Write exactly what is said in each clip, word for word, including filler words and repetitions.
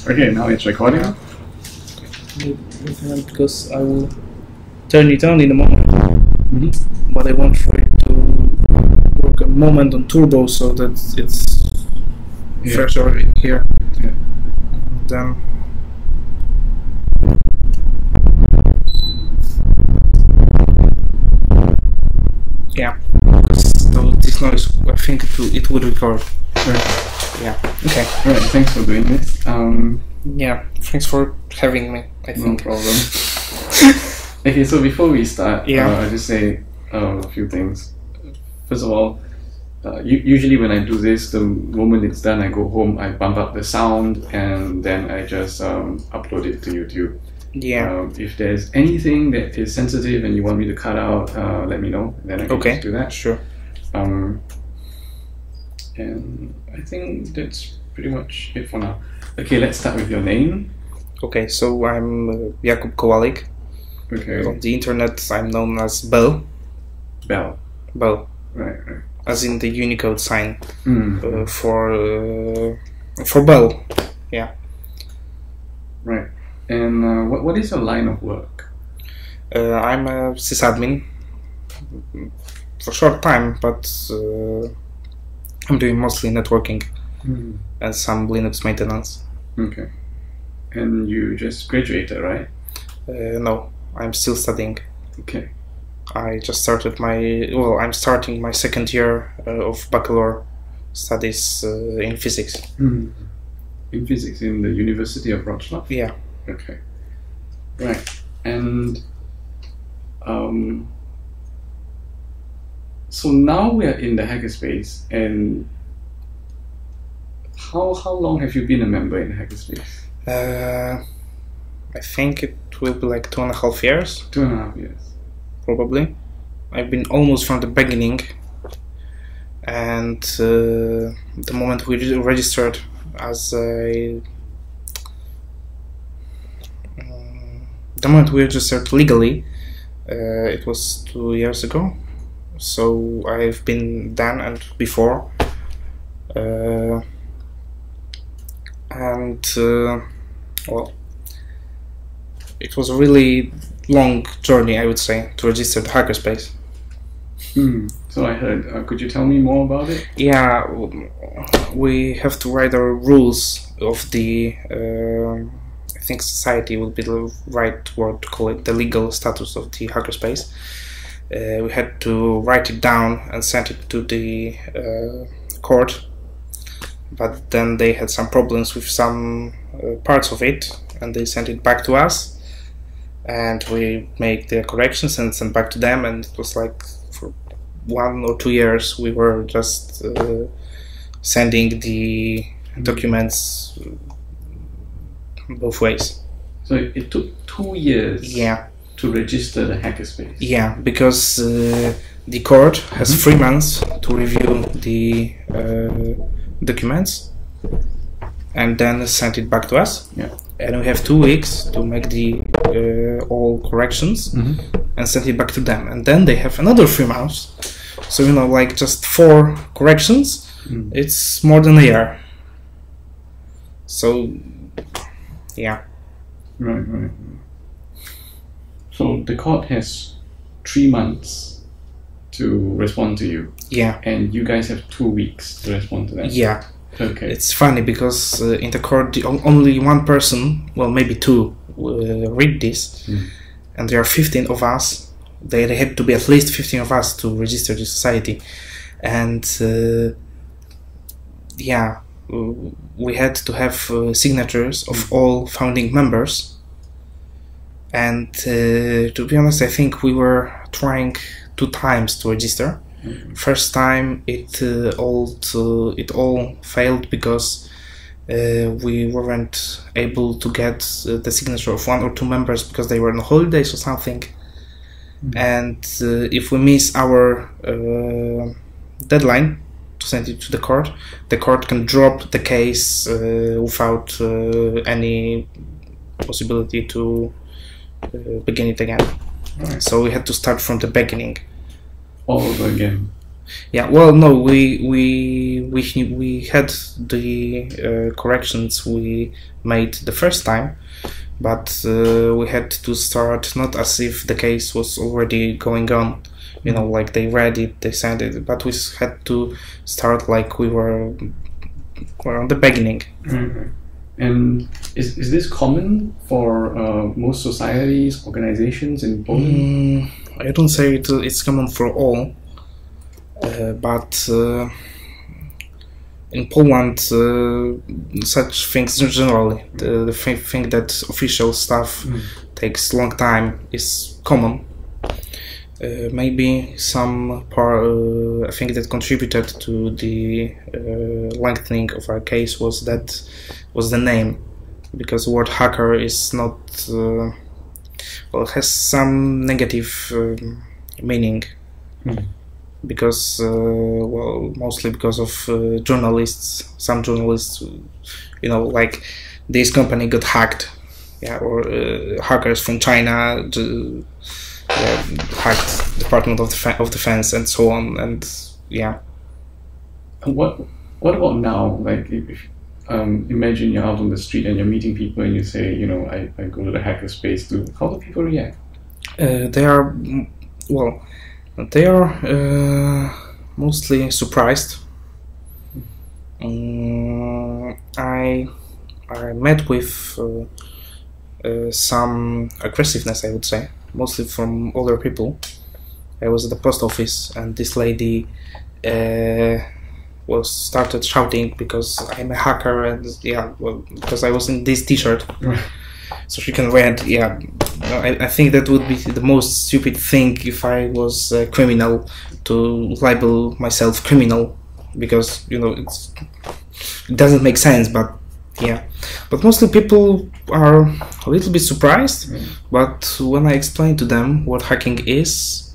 Okay, now it's recording. Because I will turn it on in a moment, Mm-hmm. but I want for it to work a moment on turbo so that it's Yeah. fresher here. Yeah. And then yeah, because though this noise, I think it will, it would record. Right. Yeah. Okay. Alright, thanks for doing this. Um, Yeah. Thanks for having me. I no think. problem. Okay, so before we start, Yeah. uh, I'll just say uh, a few things. First of all, uh, u- usually when I do this, the moment it's done, I go home, I bump up the sound, and then I just um, upload it to YouTube. Yeah. Um, if there's anything that is sensitive and you want me to cut out, uh, let me know. Then I can Okay. just do that. Sure. Um, and I think that's pretty much it for now. Okay, let's start with your name. Okay. So I'm uh, Jakub Kowalik. Okay, On the internet, I'm known as Bell. Bell. Bell, Right, right. as in the Unicode sign Mm. uh, for uh, for Bell. Yeah. Right. And uh, what what is your line of work? Uh, I'm a sysadmin for a short time, but uh, I'm doing mostly networking Mm. and some Linux maintenance. Okay. And you just graduated, right? Uh, no, I'm still studying. Okay. I just started my well. I'm starting my second year uh, of baccalaureate studies uh, in physics. Mm. In physics in the University of Wroclaw? Yeah. Okay. Right. And um, so now we are in the hackerspace, and how how long have you been a member in the hackerspace? Uh, I think it will be like two and a half years. Two and a half years. Probably. I've been almost from the beginning, and uh, the moment we re- registered as a um, the moment we registered legally, uh, it was two years ago. So I've been then and before, uh, and uh, well, it was a really long journey, I would say, to register the hackerspace. Hmm. So I heard. Uh, could you tell me more about it? Yeah, we have to write our rules of the. Uh, I think society would be the right word to call it, the legal status of the hackerspace. Uh, we had to write it down and send it to the uh, court, but then they had some problems with some uh, parts of it, and they sent it back to us. And we make the corrections and send back to them, and it was like for one or two years we were just uh, sending the documents both ways. So it, it took two years. Yeah, To register the hackerspace. yeah, because uh, the court has Mhm. three months to review the uh, documents and then send it back to us. Yeah. And we have two weeks to make the uh, all corrections Mm-hmm. and send it back to them. And then they have another three months. So, you know, like just four corrections, Mm. it's more than a year. So, yeah. Right, right. So the court has three months to respond to you, Yeah. and you guys have two weeks to respond to that. Yeah. Okay. It's funny because uh, in the court, the, on- only one person, well, maybe two, uh, read this. Mm. And there are fifteen of us. They, they had to be at least fifteen of us to register the society. And uh, yeah, uh, we had to have uh, signatures of all founding members. And uh, to be honest, I think we were trying two times to register. Mhm. First time it uh, all to, it all failed because uh, we weren't able to get uh, the signature of one or two members because they were on holidays or something. Mhm. And uh, if we miss our uh, deadline to send it to the court, the court can drop the case uh, without uh, any possibility to uh, begin it again. Right. So we had to start from the beginning. All over again. Yeah, well, no, we we we we had the uh, corrections we made the first time, but uh, we had to start not as if the case was already going on, you know, like they read it, they sent it, but we had to start like we were, were on the beginning. Mm-hmm. And is is this common for uh, most societies, organizations in Poland? Mm, I don't say it, it's common for all. Uh, but uh, in Poland, uh, such things generally, the, the th thing that official stuff mm. takes long time is common. Uh, maybe some part, uh, I think that contributed to the uh, lengthening of our case was that was the name, because the word hacker is not uh, well, it has some negative uh, meaning. Mm. Because, uh, well, mostly because of uh, journalists, some journalists, you know, like this company got hacked, yeah, or uh, hackers from China to, uh, hacked Department of, Def of Defense and so on, and yeah. And what what about now? Like, if, um, imagine you're out on the street and you're meeting people and you say, you know, I, I go to the hackerspace too. How do people react? Uh, they are, well, They are uh, mostly surprised. Um, I I met with uh, uh, some aggressiveness, I would say, mostly from older people. I was at the post office, and this lady uh, was started shouting because I'm a hacker, and yeah, well, because I was in this T-shirt. So she can read, yeah. I, I think that would be the most stupid thing if I was a criminal, to label myself criminal, because, you know, it's, it doesn't make sense, but yeah. But mostly people are a little bit surprised, mm. but when I explain to them what hacking is,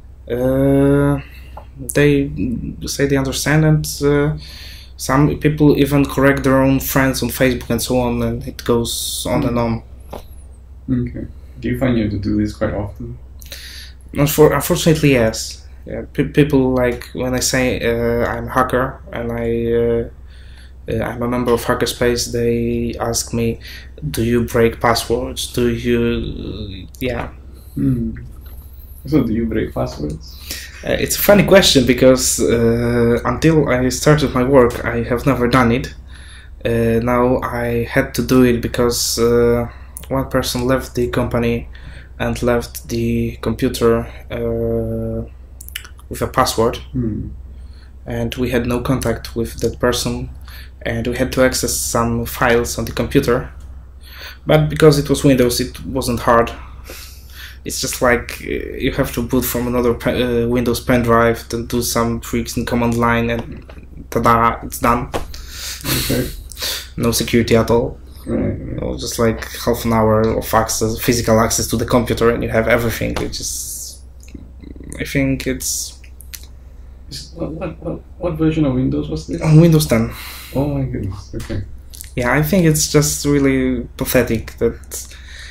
uh, they say they understand, and uh, some people even correct their own friends on Facebook and so on, and it goes on mm. and on. Okay. Do you find you have to do this quite often? Not for, unfortunately, yes. Yeah, pe people, like, when I say uh, I'm a hacker and I, uh, uh, I'm a member of Hackerspace, they ask me, do you break passwords? Do you... yeah. Mm. So do you break passwords? Uh, it's a funny question, because uh, until I started my work, I have never done it. Uh, now I had to do it because uh, one person left the company and left the computer uh, with a password, mm. and we had no contact with that person, and we had to access some files on the computer, but because it was Windows, it wasn't hard. It's just like uh, you have to boot from another uh, Windows pen drive, then do some tricks in command line, and ta-da, it's done. Okay. No security at all. Right, right. You know, just like half an hour of access, physical access to the computer, and you have everything. Which is, I think it's. What, what, what, what version of Windows was this? On Windows ten. Oh my goodness. Okay. Yeah, I think it's just really pathetic that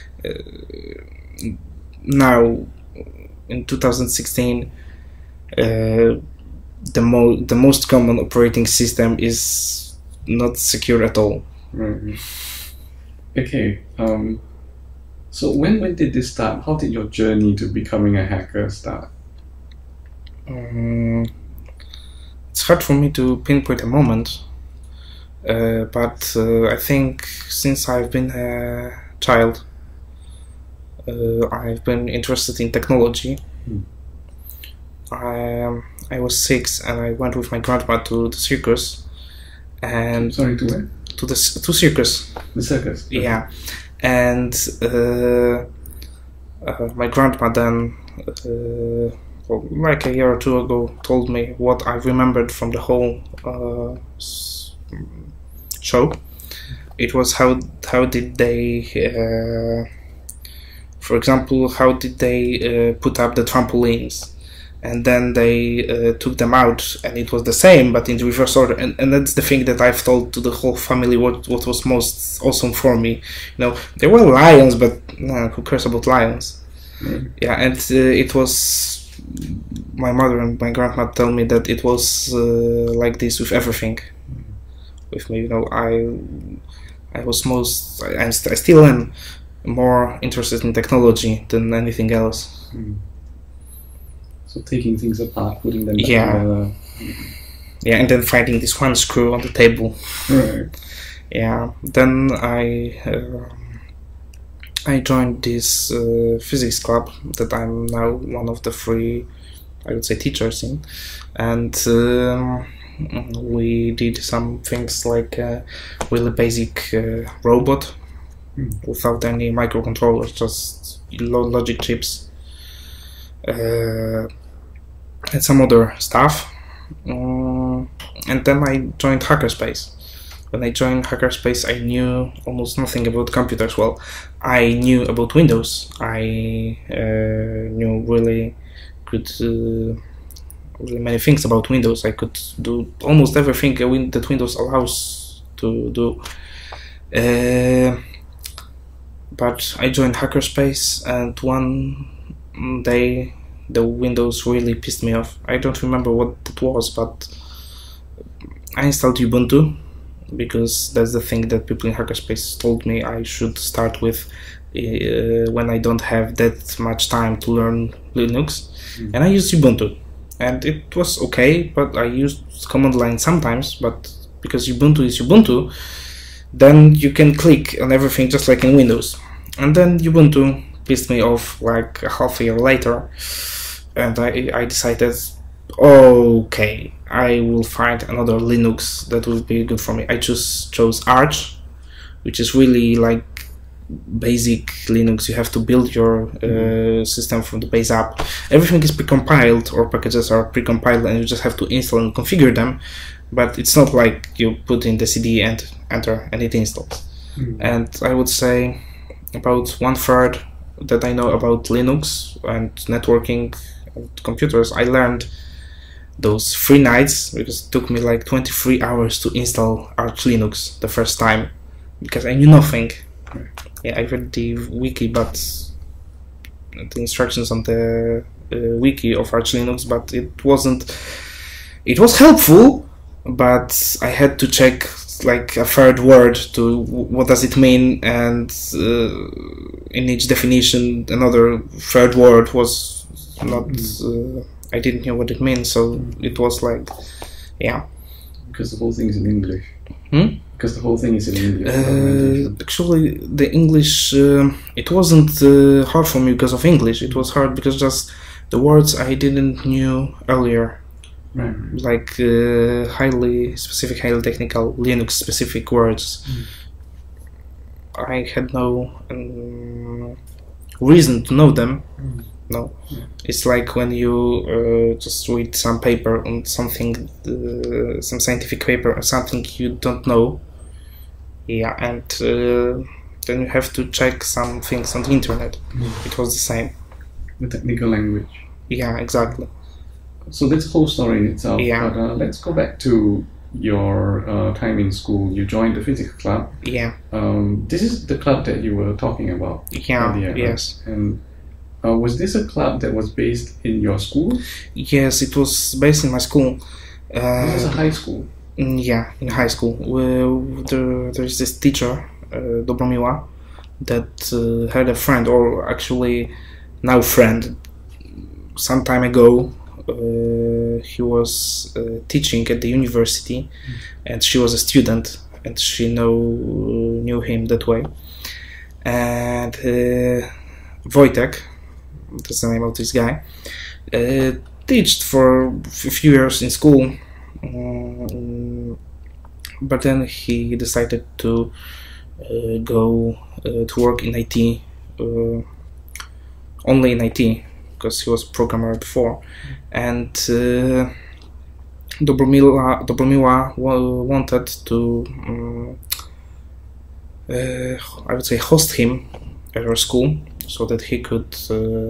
uh, now, in two thousand sixteen, uh, the mo the most common operating system is not secure at all. Right. Okay. Um. So when when did this start? How did your journey to becoming a hacker start? Um, it's hard for me to pinpoint a moment, uh, but uh, I think since I've been a child, uh, I've been interested in technology. Hmm. I um, I was six and I went with my grandma to the circus. And sorry, to where? To the to circus. The circus. Okay. Yeah, and uh, uh, my grandma then, uh, well, like a year or two ago, told me what I remembered from the whole uh, show. It was how how did they, uh, for example, how did they uh, put up the trampolines. And then they uh, took them out, and it was the same, but in the reverse order. And, and that's the thing that I've told to the whole family. What what was most awesome for me, you know, there were lions, but no, who cares about lions? Mm. Yeah, and uh, it was my mother and my grandma tell me that it was uh, like this with everything. Mm-hmm. With me, you know, I I was most I, I still am more interested in technology than anything else. Mm. So taking things apart, putting them back yeah. together. Yeah, and then finding this one screw on the table. Right. Yeah. Then I uh, I joined this uh, physics club that I'm now one of the three, I would say, teachers in, and um, we did some things like a really basic uh, robot mm. without any microcontrollers, just low logic chips, uh, and some other stuff. Um, and then I joined Hackerspace. When I joined Hackerspace, I knew almost nothing about computers. Well, I knew about Windows. I uh, knew really good, uh, really many things about Windows. I could do almost everything that Windows allows to do. Uh, but I joined Hackerspace, and one day the Windows really pissed me off. I don't remember what it was, but I installed Ubuntu, because that's the thing that people in Hackerspace told me I should start with uh, when I don't have that much time to learn Linux. Mm-hmm. And I used Ubuntu, and it was okay, but I used command line sometimes, but because Ubuntu is Ubuntu, then you can click on everything just like in Windows. And then Ubuntu pissed me off like a half a year later, and I, I decided, okay, I will find another Linux that will be good for me. I just chose Arch, which is really like basic Linux. You have to build your uh, system from the base up. Everything is precompiled, or packages are precompiled, and you just have to install and configure them. But it's not like you put in the C D and enter and it installs. Mm-hmm. And I would say about one third that I know about Linux and networking and computers, I learned those three nights, because it took me like twenty-three hours to install Arch Linux the first time, because I knew nothing. Right. Yeah, I read the wiki, but the instructions on the uh, wiki of Arch Linux, but it wasn't. It was helpful, but I had to check like a third word to what does it mean, and uh, in each definition another third word was not. Uh, I didn't know what it means, so it was like, yeah. Because the whole thing is in English. Hmm? Because the whole thing is in English. Uh, actually, the English, uh, it wasn't uh, hard for me because of English. It was hard because just the words I didn't knew earlier. Right. Like uh, highly specific, highly technical Linux specific words. Mm. I had no um, reason to know them. Mm. No, yeah. It's like when you uh, just read some paper on something, uh, some scientific paper or something you don't know. Yeah, and uh, then you have to check some things on the internet. Mm. It was the same. The technical language. Yeah, exactly. So that's the whole story in itself. Yeah. But uh, let's go back to your uh, time in school. You joined the physics club. Yeah. Um, this is the club that you were talking about. Yeah. Earlier, yes. Right? And uh, was this a club that was based in your school? Yes, it was based in my school. Uh, this is a high school. Yeah, in high school. Well, there, there's this teacher, uh, Dobromiła, that uh, had a friend, or actually now friend. Some time ago, uh, he was uh, teaching at the university, mm. and she was a student, and she know knew him that way. And uh, Wojtek, that's the name of this guy, uh, taught for a few years in school. Um, but then he decided to uh, go uh, to work in I T, uh, only in I T, because he was a programmer before. And uh, Dobromiła, Dobromiła wanted to, um, uh, I would say, host him at her school so that he could uh,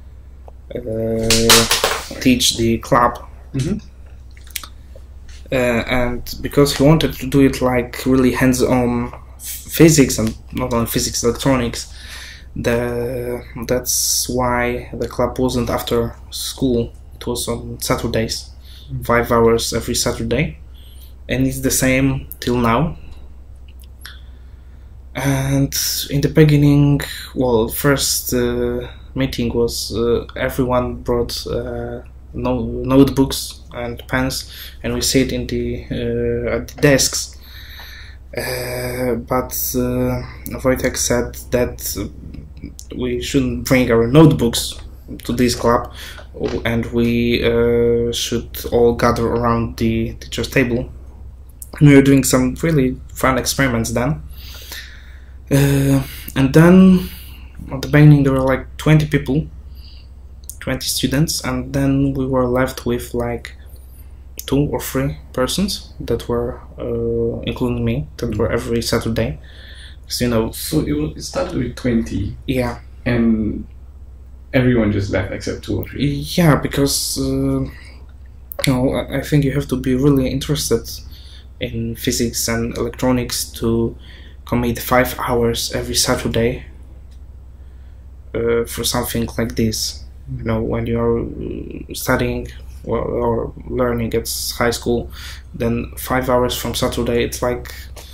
uh, teach the club. Mm-hmm. Uh, and because he wanted to do it like really hands-on physics, and not only physics, electronics, The that's why the club wasn't after school. It was on Saturdays, five hours every Saturday, and it's the same till now. And in the beginning, well, first uh, meeting was uh, everyone brought uh, no notebooks and pens, and we sit in the uh, at the desks. Uh, but uh, Wojtek said that we shouldn't bring our notebooks to this club, and we uh, should all gather around the teacher's table. We were doing some really fun experiments then. Uh, and then at the beginning there were like twenty people, twenty students, and then we were left with like two or three persons that were, uh, including me, that were every Saturday. So, you know. So it, was, it started with twenty. Yeah. And everyone just left except two or three. Yeah, because uh, you know, I think you have to be really interested in physics and electronics to commit five hours every Saturday uh, for something like this. You know, when you're studying or, or learning at high school, then five hours from Saturday, it's like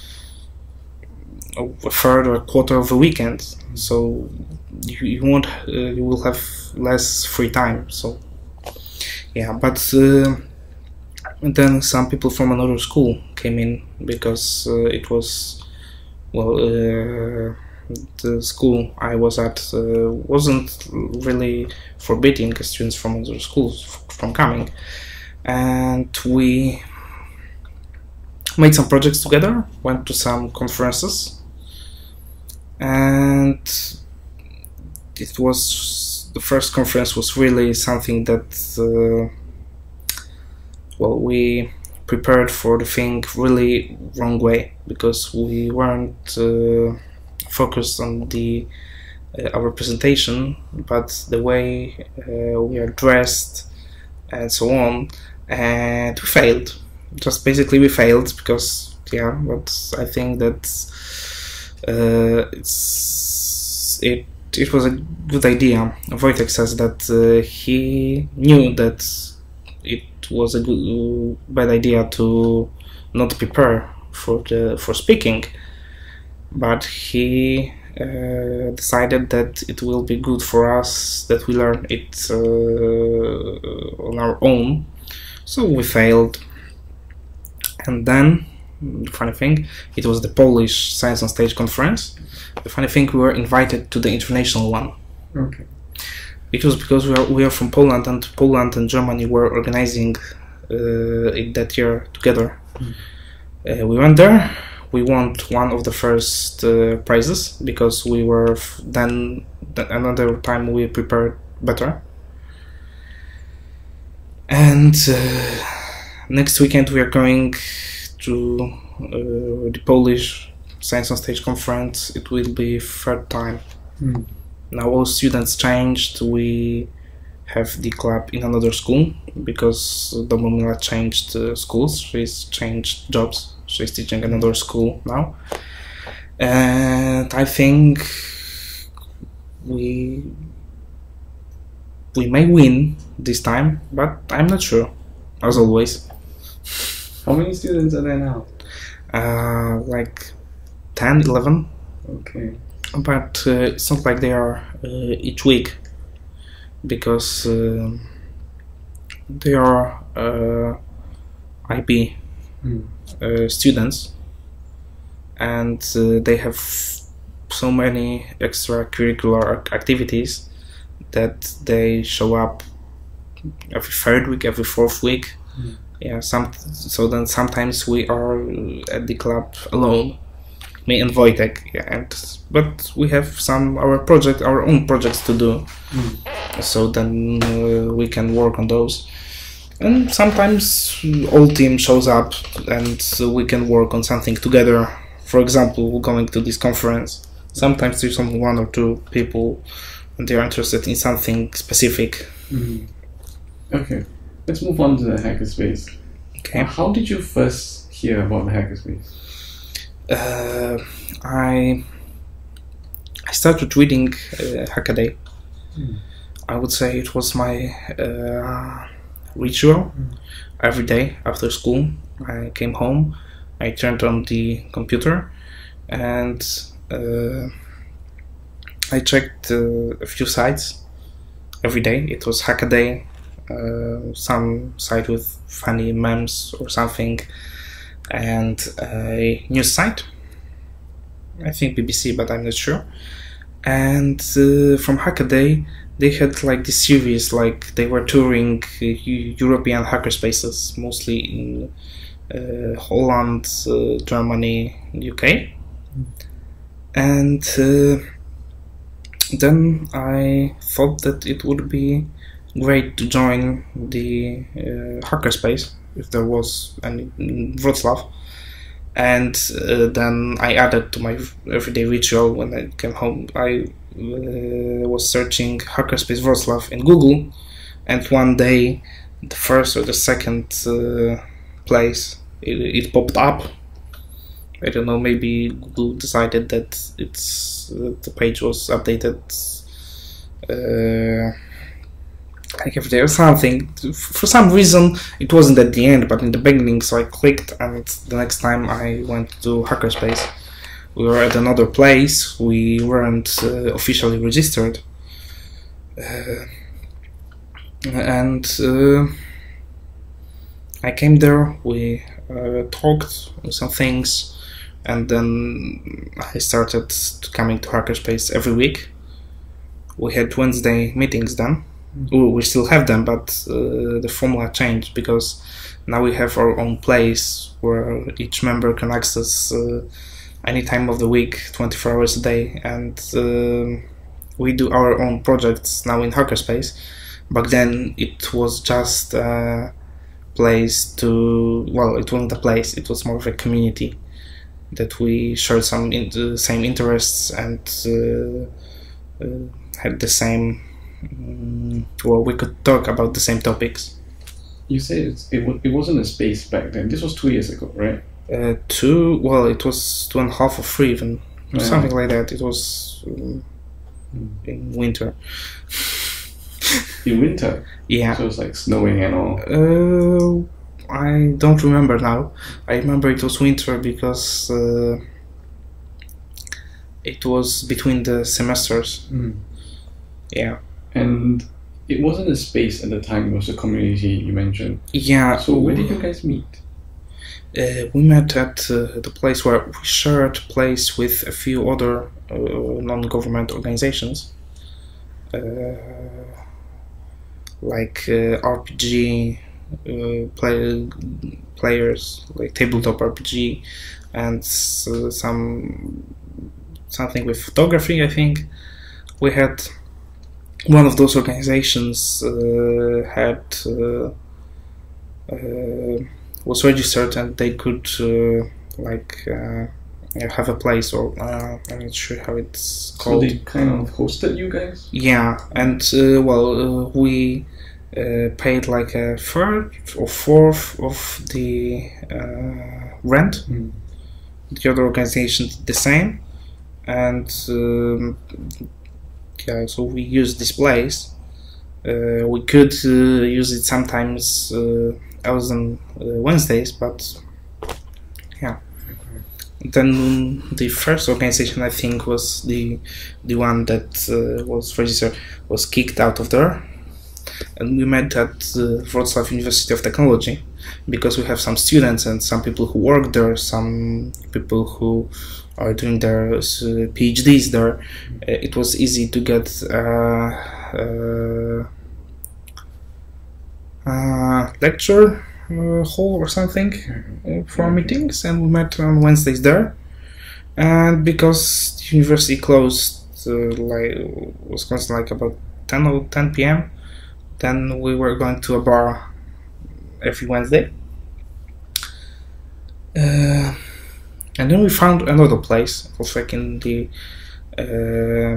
a third or a quarter of a weekend. So you, you won't, uh, you will have less free time. So yeah, but uh, then some people from another school came in because uh, it was, well, uh, the school I was at uh, wasn't really forbidding students from other schools from coming, and we made some projects together, went to some conferences, and it was, the first conference was really something that uh, well, we prepared for the thing really wrong way, because we weren't uh, focused on the uh, our presentation, but the way uh, we are dressed and so on, and we failed. Just basically we failed because, yeah, but I think that uh, it's it it was a good idea. Wojtek says that uh, he knew that it was a good, bad idea to not prepare for the for speaking, but he uh, decided that it will be good for us that we learn it uh, on our own. So we failed, and then the funny thing, it was the Polish Science on Stage conference. The funny thing, we were invited to the international one. Okay. It was because we are we are from Poland, and Poland and Germany were organizing uh, it that year together. Mm. Uh, we went there. We won one of the first uh, prizes because we were f then th another time we prepared better. And uh, next weekend we are going to uh, the Polish Science on Stage conference. It will be third time. Mm. Now all students changed. We have the club in another school because Domomila changed uh, schools. She's changed jobs. She's teaching another school now. And I think we we may win this time, but I'm not sure, as always. How many students are there now? Uh, like ten, eleven. Okay. But uh, it's not like they are uh, each week, because uh, they are uh, I B mm. uh, students, and uh, they have so many extracurricular activities that they show up every third week, every fourth week. Mm. Yeah, some. So then sometimes we are at the club alone. Me and Wojtek, yeah, and but we have some our project, our own projects to do, mm. so then uh, we can work on those. And sometimes all team shows up, and so we can work on something together. For example, going to this conference. Sometimes there's only one or two people, and they are interested in something specific. Mm. Okay, let's move on to the Hackerspace. Okay, how did you first hear about the Hackerspace? Uh, I started reading uh, Hackaday. Mm. I would say it was my uh, ritual. Mm. Every day after school, I came home, I turned on the computer, and uh, I checked uh, a few sites every day. It was Hackaday, uh, some site with funny memes or something, and a news site. I think B B C, but I'm not sure. And uh, from Hackaday, they had like this series, like they were touring uh, European hackerspaces, mostly in uh, Holland, uh, Germany, U K. Mm. And uh, then I thought that it would be great to join the uh, hackerspace if there was any in Wroclaw. And uh, then I added to my everyday ritual when I came home. I uh, was searching Hackerspace Wroclaw in Google, and one day, the first or the second uh, place, it, it popped up. I don't know, maybe Google decided that it's uh, the page was updated uh, like every day or something. For some reason it wasn't at the end, but in the beginning, so I clicked, and the next time I went to Hackerspace, we were at another place. We weren't uh, officially registered, uh, and uh, I came there, we uh, talked some things, and then I started coming to Hackerspace every week. We had Wednesday meetings then. We still have them, but uh, the formula changed because now we have our own place where each member can access uh, any time of the week, twenty-four hours a day, and uh, we do our own projects now in Hackerspace. Back then it was just a place to, well, it wasn't a place, it was more of a community that we shared some in the same interests and uh, uh, had the same Mm, well, we could talk about the same topics. You say it's, it, w- it wasn't a space back then. This was two years ago, right? Uh, two, well, it was two and a half or three even, or yeah. something like that. It was um, mm. in winter. In winter? Yeah. So it was like snowing and all? Uh, I don't remember now. I remember it was winter because uh, it was between the semesters. Mm. Yeah. And it wasn't a space at the time, it was a community you mentioned. Yeah. So where did you guys meet? Uh, we met at uh, the place where we shared place with a few other uh, non-government organizations, uh, like uh, R P G uh, play, players, like tabletop R P G, and uh, some something with photography. I think we had. One of those organizations uh, had uh, uh, was registered, and they could uh, like uh, have a place, or uh, I'm not sure how it's called. So they kind of hosted you guys? Yeah, and uh, well, uh, we uh, paid like a third or fourth of the uh, rent. Mm. The other organization did the same, and. Um, Yeah, so we used this place. Uh, we could uh, use it sometimes uh, else than uh, Wednesdays, but yeah. Okay. Then the first organization, I think, was the the one that uh, was registered, was kicked out of there, and we met at uh, Wroclaw University of Technology because we have some students and some people who work there, some people who are doing their uh, PhDs there. Uh, it was easy to get uh, uh, uh, lecture uh, hall or something uh, for meetings, and we met on Wednesdays there. And because the university closed, uh, like was closed like about ten or ten p m, then we were going to a bar every Wednesday. Uh, And then we found another place, it was like in the uh,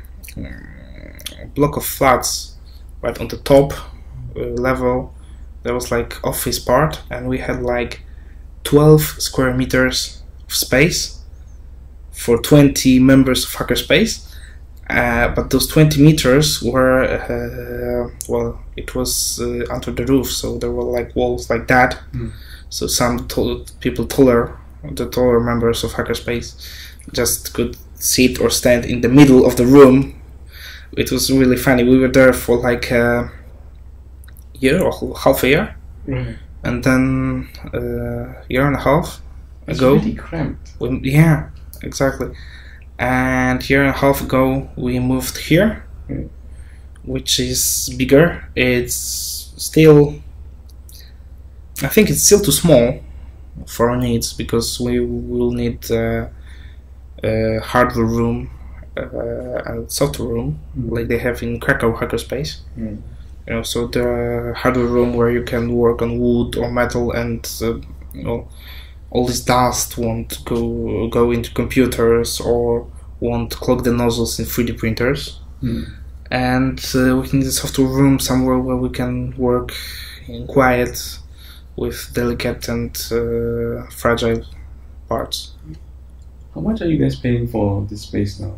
block of flats, right on the top uh, level. There was like office part, and we had like twelve square meters of space for twenty members of Hackerspace. Uh, but those twenty meters were, uh, well, it was uh, under the roof, so there were like walls like that. Mm. So some tall, people taller, the taller members of Hackerspace, just could sit or stand in the middle of the room. It was really funny. We were there for like a year or half a year, right. And then a uh, year and a half it's ago, really cramped. We, yeah, exactly. And a year and a half ago, we moved here, mm. which is bigger. It's still, I think it's still too small for our needs, because we will need uh, a hardware room uh, and software room, mm. like they have in Wroclaw Hackerspace. Mm. You know, so the hardware room where you can work on wood or metal, and uh, you know, all this dust won't go go into computers or won't clog the nozzles in three D printers. Mm. And uh, we need a software room somewhere where we can work in quiet with delicate and uh, fragile parts. How much are you guys paying for this space now?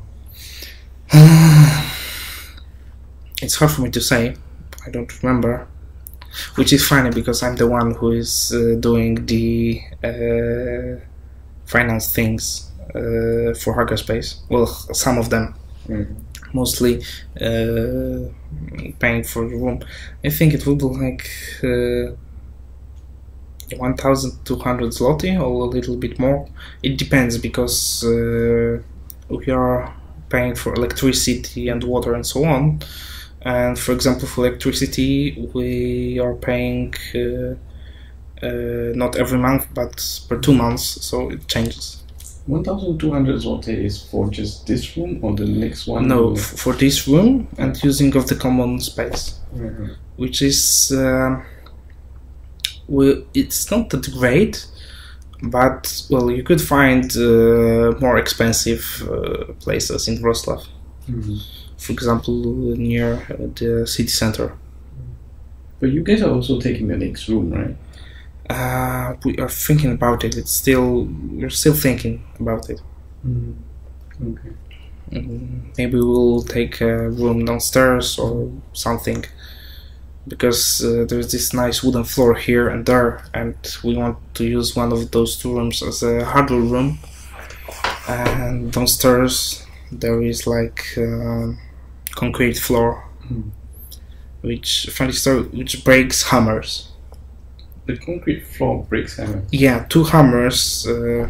It's hard for me to say. I don't remember. Which is funny, because I'm the one who is uh, doing the uh, finance things uh, for Hackerspace. Well, some of them. Mm-hmm. Mostly uh, paying for the room. I think it would be like uh, one thousand two hundred zloty or a little bit more. It depends, because uh, we are paying for electricity and water and so on. And for example, for electricity, we are paying uh, uh, not every month, but per two months, so it changes. one thousand two hundred zloty is for just this room or the next one? No, f for this room and using of the common space, mm-hmm. which is, uh, well, it's not that great, but well, you could find uh, more expensive uh, places in Wrocław. Mm-hmm. For example, near the city center. But you guys are also taking the next room, right? Uh, we are thinking about it. It's still we're still thinking about it. Mm. Okay. Mm, maybe we'll take a room downstairs or something, because uh, there's this nice wooden floor here and there, and we want to use one of those two rooms as a hardware room. And downstairs there is like uh, concrete floor, mm. which funny story, which breaks hammers. The concrete floor breaks hammers? Yeah, two hammers uh,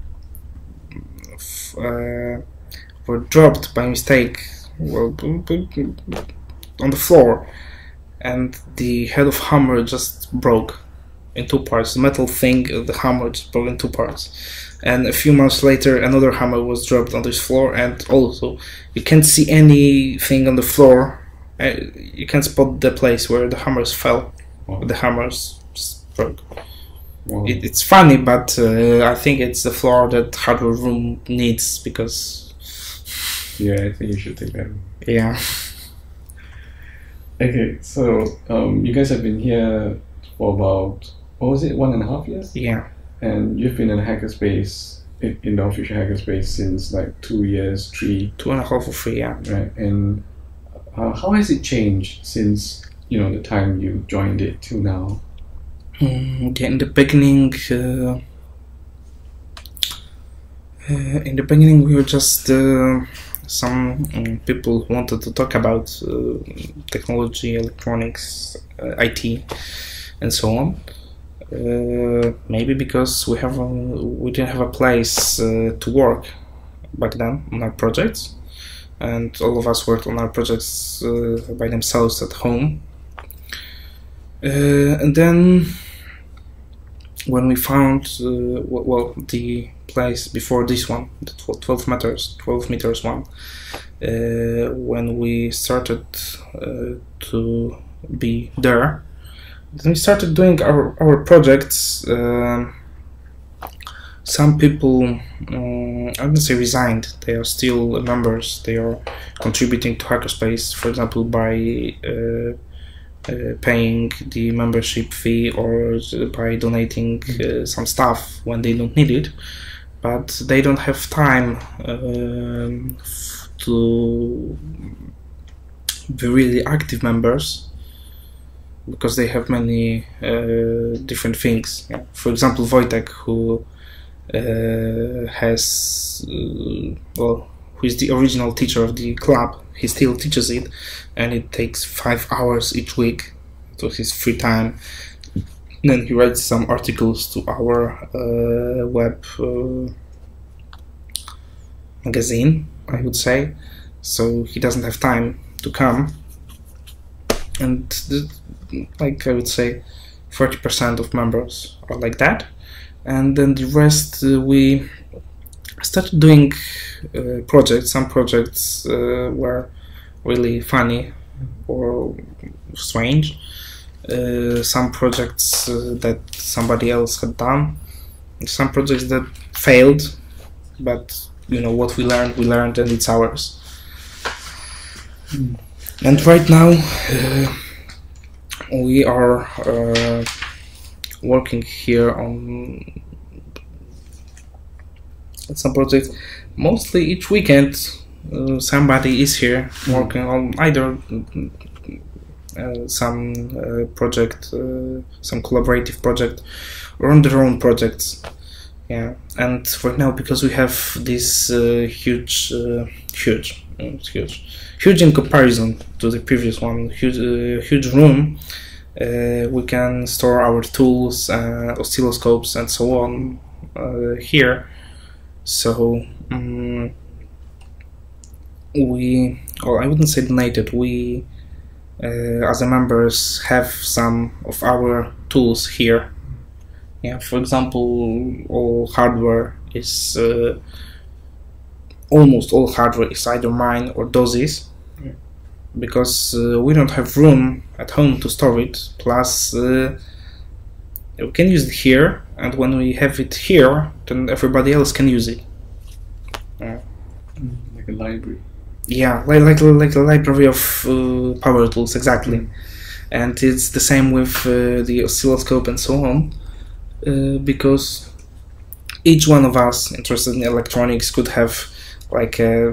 f uh, were dropped by mistake well, on the floor, and the head of hammer just broke in two parts. The metal thing, the hammer just broke in two parts. And a few months later, another hammer was dropped on this floor, and also you can't see anything on the floor. Uh, you can spot the place where the hammers fell. Wow. The hammers just broke. Wow. It, it's funny, but uh, I think it's the floor that hardware room needs, because... Yeah, I think you should take that. Yeah. Okay, so um, you guys have been here for about, what was it, one and a half years? Yeah. And you've been in Hackerspace, in, in the official Hackerspace, since like two years, three, two and a half or three, yeah. Right. And uh, how has it changed since, you know, the time you joined it till now? Mm, yeah, in the beginning, uh, uh, in the beginning we were just uh, some um, people who wanted to talk about uh, technology, electronics, uh, I T, and so on. Uh, maybe because we have a, we didn't have a place uh, to work back then on our projects, and all of us worked on our projects uh, by themselves at home. Uh, and then when we found uh, well the place before this one, the twelve meters, twelve meters one, uh, when we started uh, to be there. Then we started doing our, our projects. Uh, some people, um, I wouldn't say resigned, they are still members, they are contributing to Hackerspace, for example, by uh, uh, paying the membership fee or by donating uh, some stuff when they don't need it. But they don't have time uh, to be really active members because they have many uh, different things. Yeah. For example, Wojtek, who uh, has uh, well, who is the original teacher of the club. He still teaches it, and it takes five hours each week to his free time. Then he writes some articles to our uh, web uh, magazine, I would say. So he doesn't have time to come. And the, like I would say, forty percent of members are like that. And then the rest, uh, we started doing uh, projects. Some projects uh, were really funny or strange. Uh, some projects uh, that somebody else had done. Some projects that failed, but you know what we learned, we learned, and it's ours. Mm. And right now uh, we are uh, working here on some projects. Mostly each weekend uh, somebody is here working on either uh, some uh, project, uh, some collaborative project, or on their own projects. Yeah, and right now, because we have this uh, huge, uh, huge, it's huge, huge in comparison to the previous one, huge, uh, huge room, uh, we can store our tools, uh, oscilloscopes, and so on uh, here. So um, we, or I wouldn't say donated, we uh, as a members have some of our tools here. Yeah, for example, all hardware is uh, almost all hardware is either mine or Dozy's, yeah. Because uh, we don't have room at home to store it. Plus, uh, we can use it here, and when we have it here, then everybody else can use it. Yeah. Like a library. Yeah, like like like a library of uh, power tools, exactly. And it's the same with uh, the oscilloscope and so on. Uh, because each one of us interested in electronics could have like a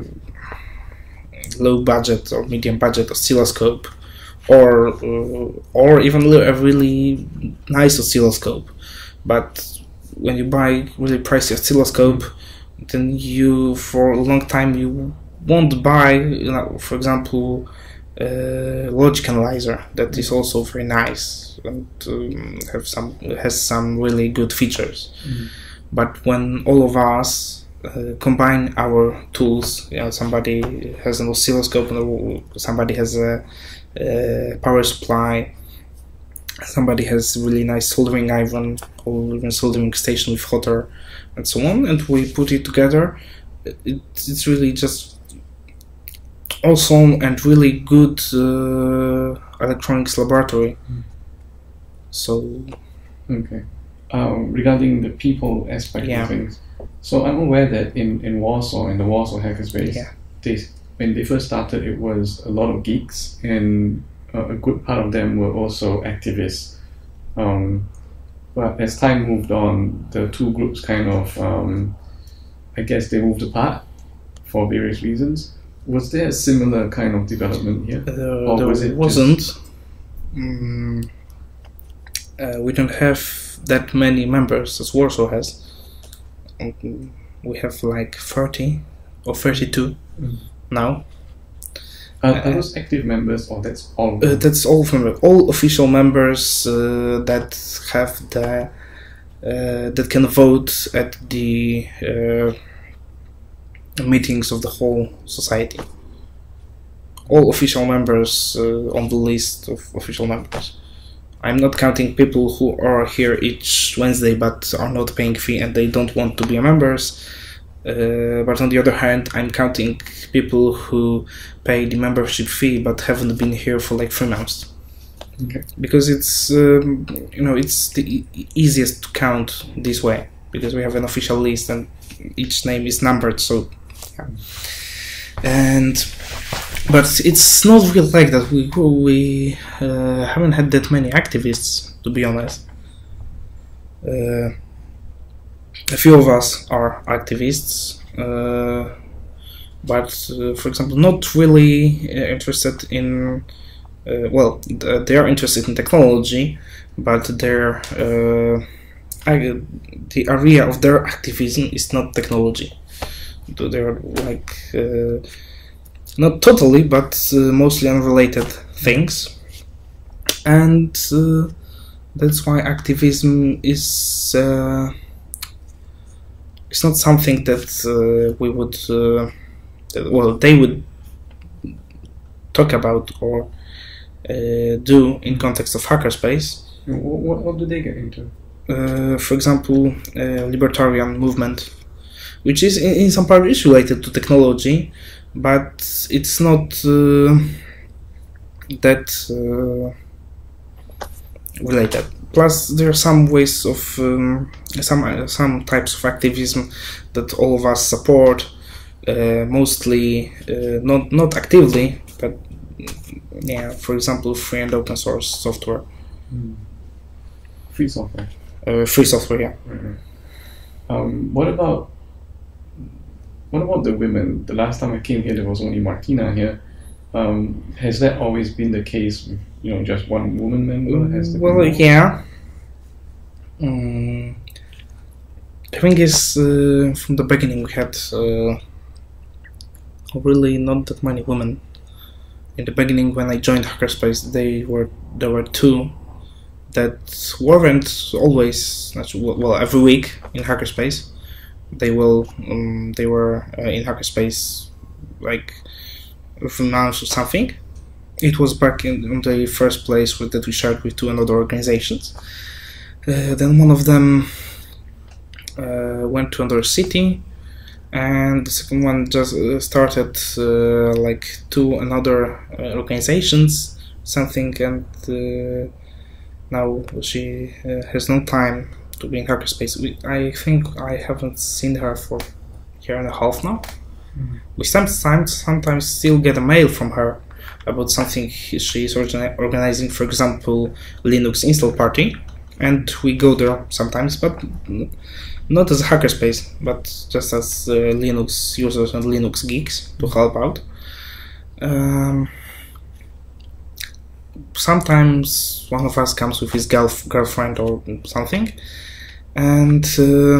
low budget or medium budget oscilloscope, or uh, or even a really nice oscilloscope. But when you buy really pricey oscilloscope, then you for a long time you won't buy, you know, for example, uh, logic analyzer that is also very nice and um, have some has some really good features. Mm-hmm. But when all of us uh, combine our tools, you know, somebody has an oscilloscope, somebody has a, a power supply, somebody has a really nice soldering iron or even soldering station with hot air and so on, and we put it together, it, it's really just awesome and really good uh, electronics laboratory. Mm. So okay, um, regarding the people aspect yeah. of things, so I'm aware that in, in Warsaw, in the Wroclaw Hackerspace, yeah. they, when they first started, it was a lot of geeks, and uh, a good part of them were also activists. Um, but as time moved on, the two groups kind of, um, I guess they moved apart for various reasons. Was there a similar kind of development here? Uh, or there was it wasn't. Just... Mm, uh, we don't have that many members as Warsaw has. Um, we have like thirty or thirty-two mm. now. Are, are those active members, or that's all? Uh, that's all from all official members uh, that have the uh, that can vote at the uh, meetings of the whole society. All official members uh, on the list of official members. I'm not counting people who are here each Wednesday but are not paying fee and they don't want to be members. Uh, but on the other hand, I'm counting people who pay the membership fee but haven't been here for like three months. Okay. Because it's um, you know it's the e- easiest to count this way, because we have an official list and each name is numbered. So, yeah. And but it's not really like that. We we uh, haven't had that many activists, to be honest. Uh, a few of us are activists. Uh, but uh, for example, not really uh, interested in. Uh, well, th- they are interested in technology, but their uh, ag- the area of their activism is not technology. They're like uh, not totally, but uh, mostly unrelated things, and uh, that's why activism is uh, it's not something that uh, we would uh, well they would talk about or uh, do in context of hackerspace. What, what, what do they get into? Uh, for example, uh, libertarian movement, which is in, in some part is related to technology, but it's not uh, that uh, related. Plus, there are some ways of um, some uh, some types of activism that all of us support, uh, mostly uh, not not actively, but yeah, for example, free and open source software. Mm. Free software. Uh, free software, yeah. Mm-hmm. Um, what about what about the women? The last time I came here, there was only Martina here. Um, has that always been the case? With, you know, just one woman member? Has there Well, been more? yeah. Um, I think is uh, from the beginning we had uh, really not that many women. In the beginning, when I joined Hackerspace, they were there were two that weren't always well every week in Hackerspace. They will um, they were uh, in Hackerspace like every month or something. It was back in, in the first place with, that we shared with two another organizations. Uh, then one of them uh, went to another city, and the second one just uh, started uh, like two another uh, organizations, something, and uh, now she uh, has no time to be in Hackerspace. We, I think I haven't seen her for a year and a half now. Mm-hmm. We sometimes sometimes still get a mail from her about something she is organizing, for example, Linux install party, and we go there sometimes, but not as a hackerspace, but just as uh, Linux users and Linux geeks to help out. Um, sometimes one of us comes with his girl girlfriend or something, and uh,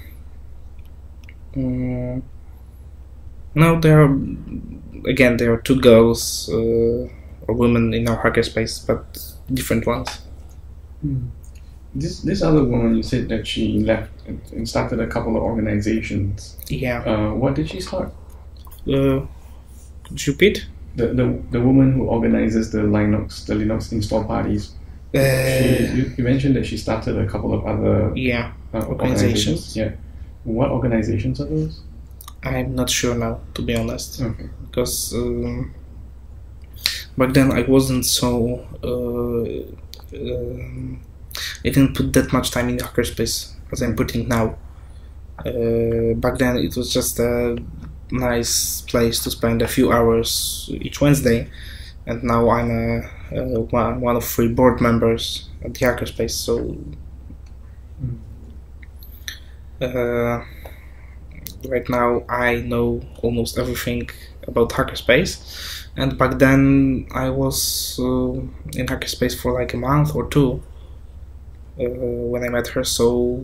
um, now there are again there are two girls uh, or women in our hackerspace, but different ones. Hmm. This this other woman, you said that she left and started a couple of organizations. Yeah. Uh, what did she start? Uh, could you repeat? The, the the woman who organizes the Linux the Linux install parties. Uh, she, you, you mentioned that she started a couple of other yeah uh, organizations. organizations. Yeah. What organizations are those? I'm not sure now, to be honest. Okay. Because um, back then I wasn't so. Uh, um, I didn't put that much time in the hackerspace as I'm putting now. Uh, back then it was just a nice place to spend a few hours each Wednesday, and now I'm a, a one, one of three board members at the hackerspace. So uh, right now I know almost everything about hackerspace, and back then I was uh, in hackerspace for like a month or two. Uh, when I met her, so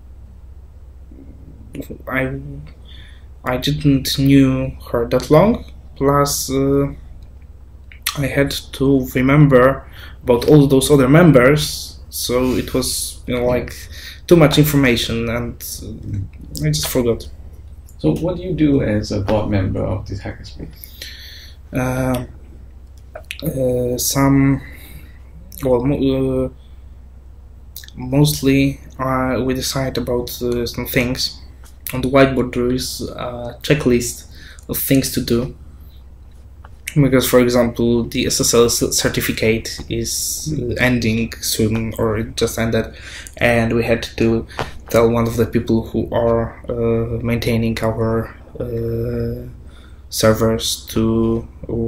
I I didn't knew her that long. Plus, uh, I had to remember about all those other members, so it was you know like too much information, and uh, I just forgot. So, what do you do as a board member of this hackerspace? Uh, uh, some well. Uh, Mostly uh, we decide about uh, some things. On the whiteboard there is a checklist of things to do. Because, for example, the S S L certificate is ending soon, or it just ended, and we had to tell one of the people who are uh, maintaining our uh, servers to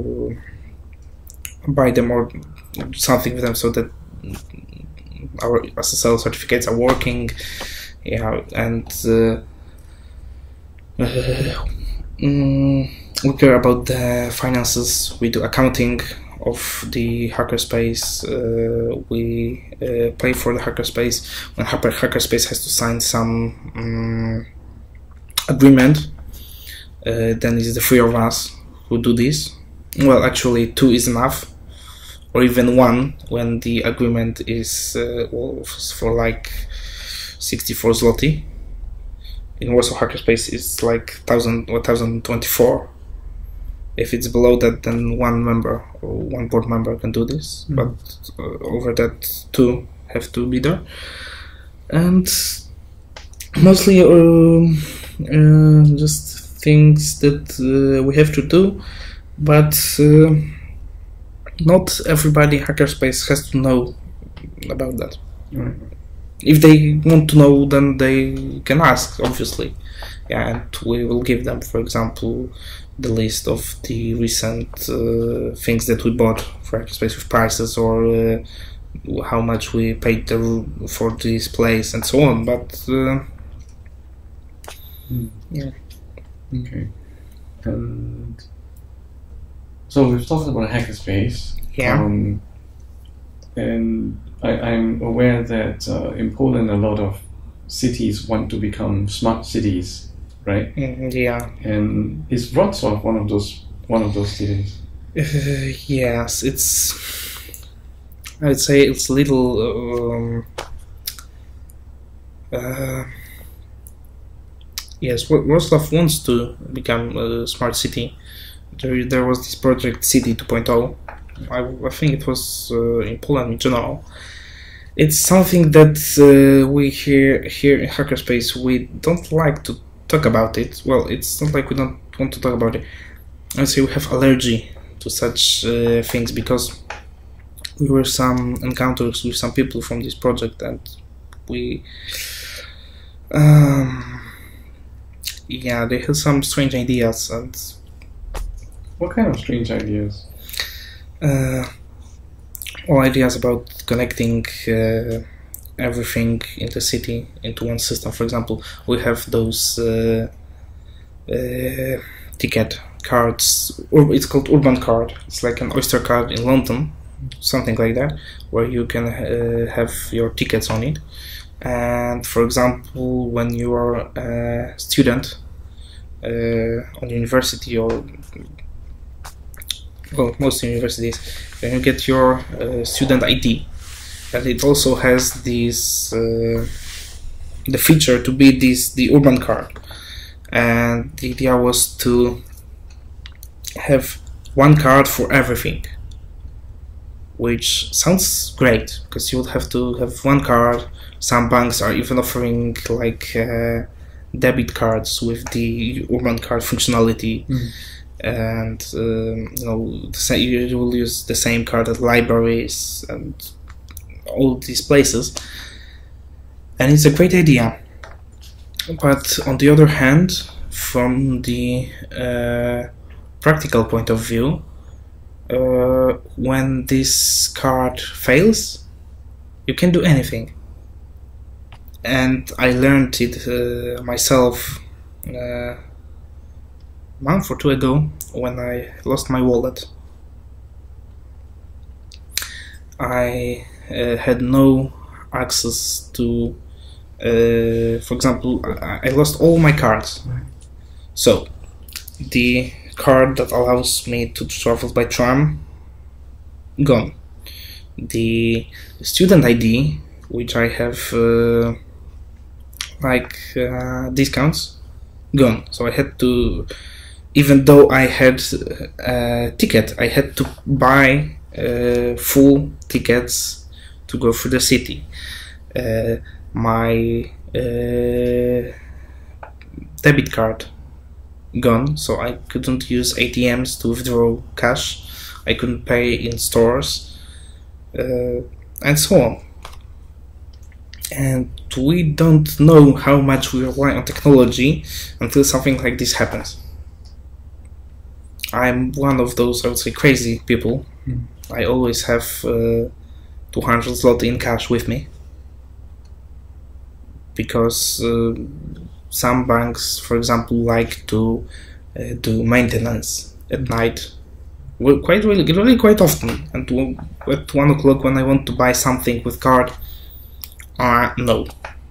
uh, buy them or something with them so that our S S L certificates are working, yeah, and uh, uh, mm, we care about the finances. We do accounting of the hackerspace. Uh, we uh, pay for the hackerspace. When hacker hackerspace has to sign some um, agreement, uh, then it's the three of us who do this. Well, actually, two is enough, or even one when the agreement is uh, well, for like sixty-four zloty. In Wroclaw Hackerspace, it's like one thousand or one thousand twenty-four. If it's below that, then one member or one board member can do this, mm. but uh, over that, two have to be there. And mostly uh, uh, just things that uh, we have to do, but uh, not everybody hackerspace has to know about that. Mm. If they want to know, then they can ask, obviously. Yeah, and we will give them, for example, the list of the recent uh, things that we bought for Hackerspace with prices, or uh, how much we paid the, for this place, and so on. But uh, mm. yeah. Okay. And so we've talked about Hackerspace. Yeah. Um, and I, I'm aware that uh, in Poland a lot of cities want to become smart cities, right? Mm, yeah. And is Wrocław one of those one of those cities? Uh, yes, it's. I would say it's a little. Um, uh, yes, Wrocław wants to become a smart city. There, there was this project City two point oh. I, I think it was uh, in Poland in general. It's something that uh, we here here in Hackerspace we don't like to talk about it. Well, it's not like we don't want to talk about it. I say we have allergy to such uh, things because we were some encounters with some people from this project, and we um, yeah, they had some strange ideas. And what kind of strange ideas? Uh, all ideas about connecting uh, everything in the city into one system. For example, we have those uh, uh, ticket cards, or it's called Urban Card. It's like an Oyster card in London, something like that, where you can uh, have your tickets on it. And for example, when you are a student uh, on university, or well, most universities, then you get your uh, student I D, and it also has this uh, the feature to be this the urban card. And the idea was to have one card for everything, which sounds great because you would have to have one card. Some banks are even offering like uh, debit cards with the urban card functionality. Mm. And um, you know, the you will use the same card at libraries and all these places, and it's a great idea. But on the other hand, from the uh, practical point of view, uh, when this card fails, you can't do anything. And I learned it uh, myself uh, month or two ago when I lost my wallet. I uh, had no access to, uh, for example, I, I lost all my cards. So the card that allows me to travel by tram, gone. The student I D, which I have uh, like uh, discounts, gone. So I had to, even though I had a ticket, I had to buy uh, full tickets to go through the city. Uh, my uh, debit card gone, so I couldn't use A T Ms to withdraw cash. I couldn't pay in stores, uh, and so on. And we don't know how much we rely on technology until something like this happens. I'm one of those, I would say, crazy people. Mm. I always have uh, two hundred zloty in cash with me, because uh, some banks, for example, like to uh, do maintenance at night. Well, quite really, really quite often. And w at one o'clock when I want to buy something with card, uh, no,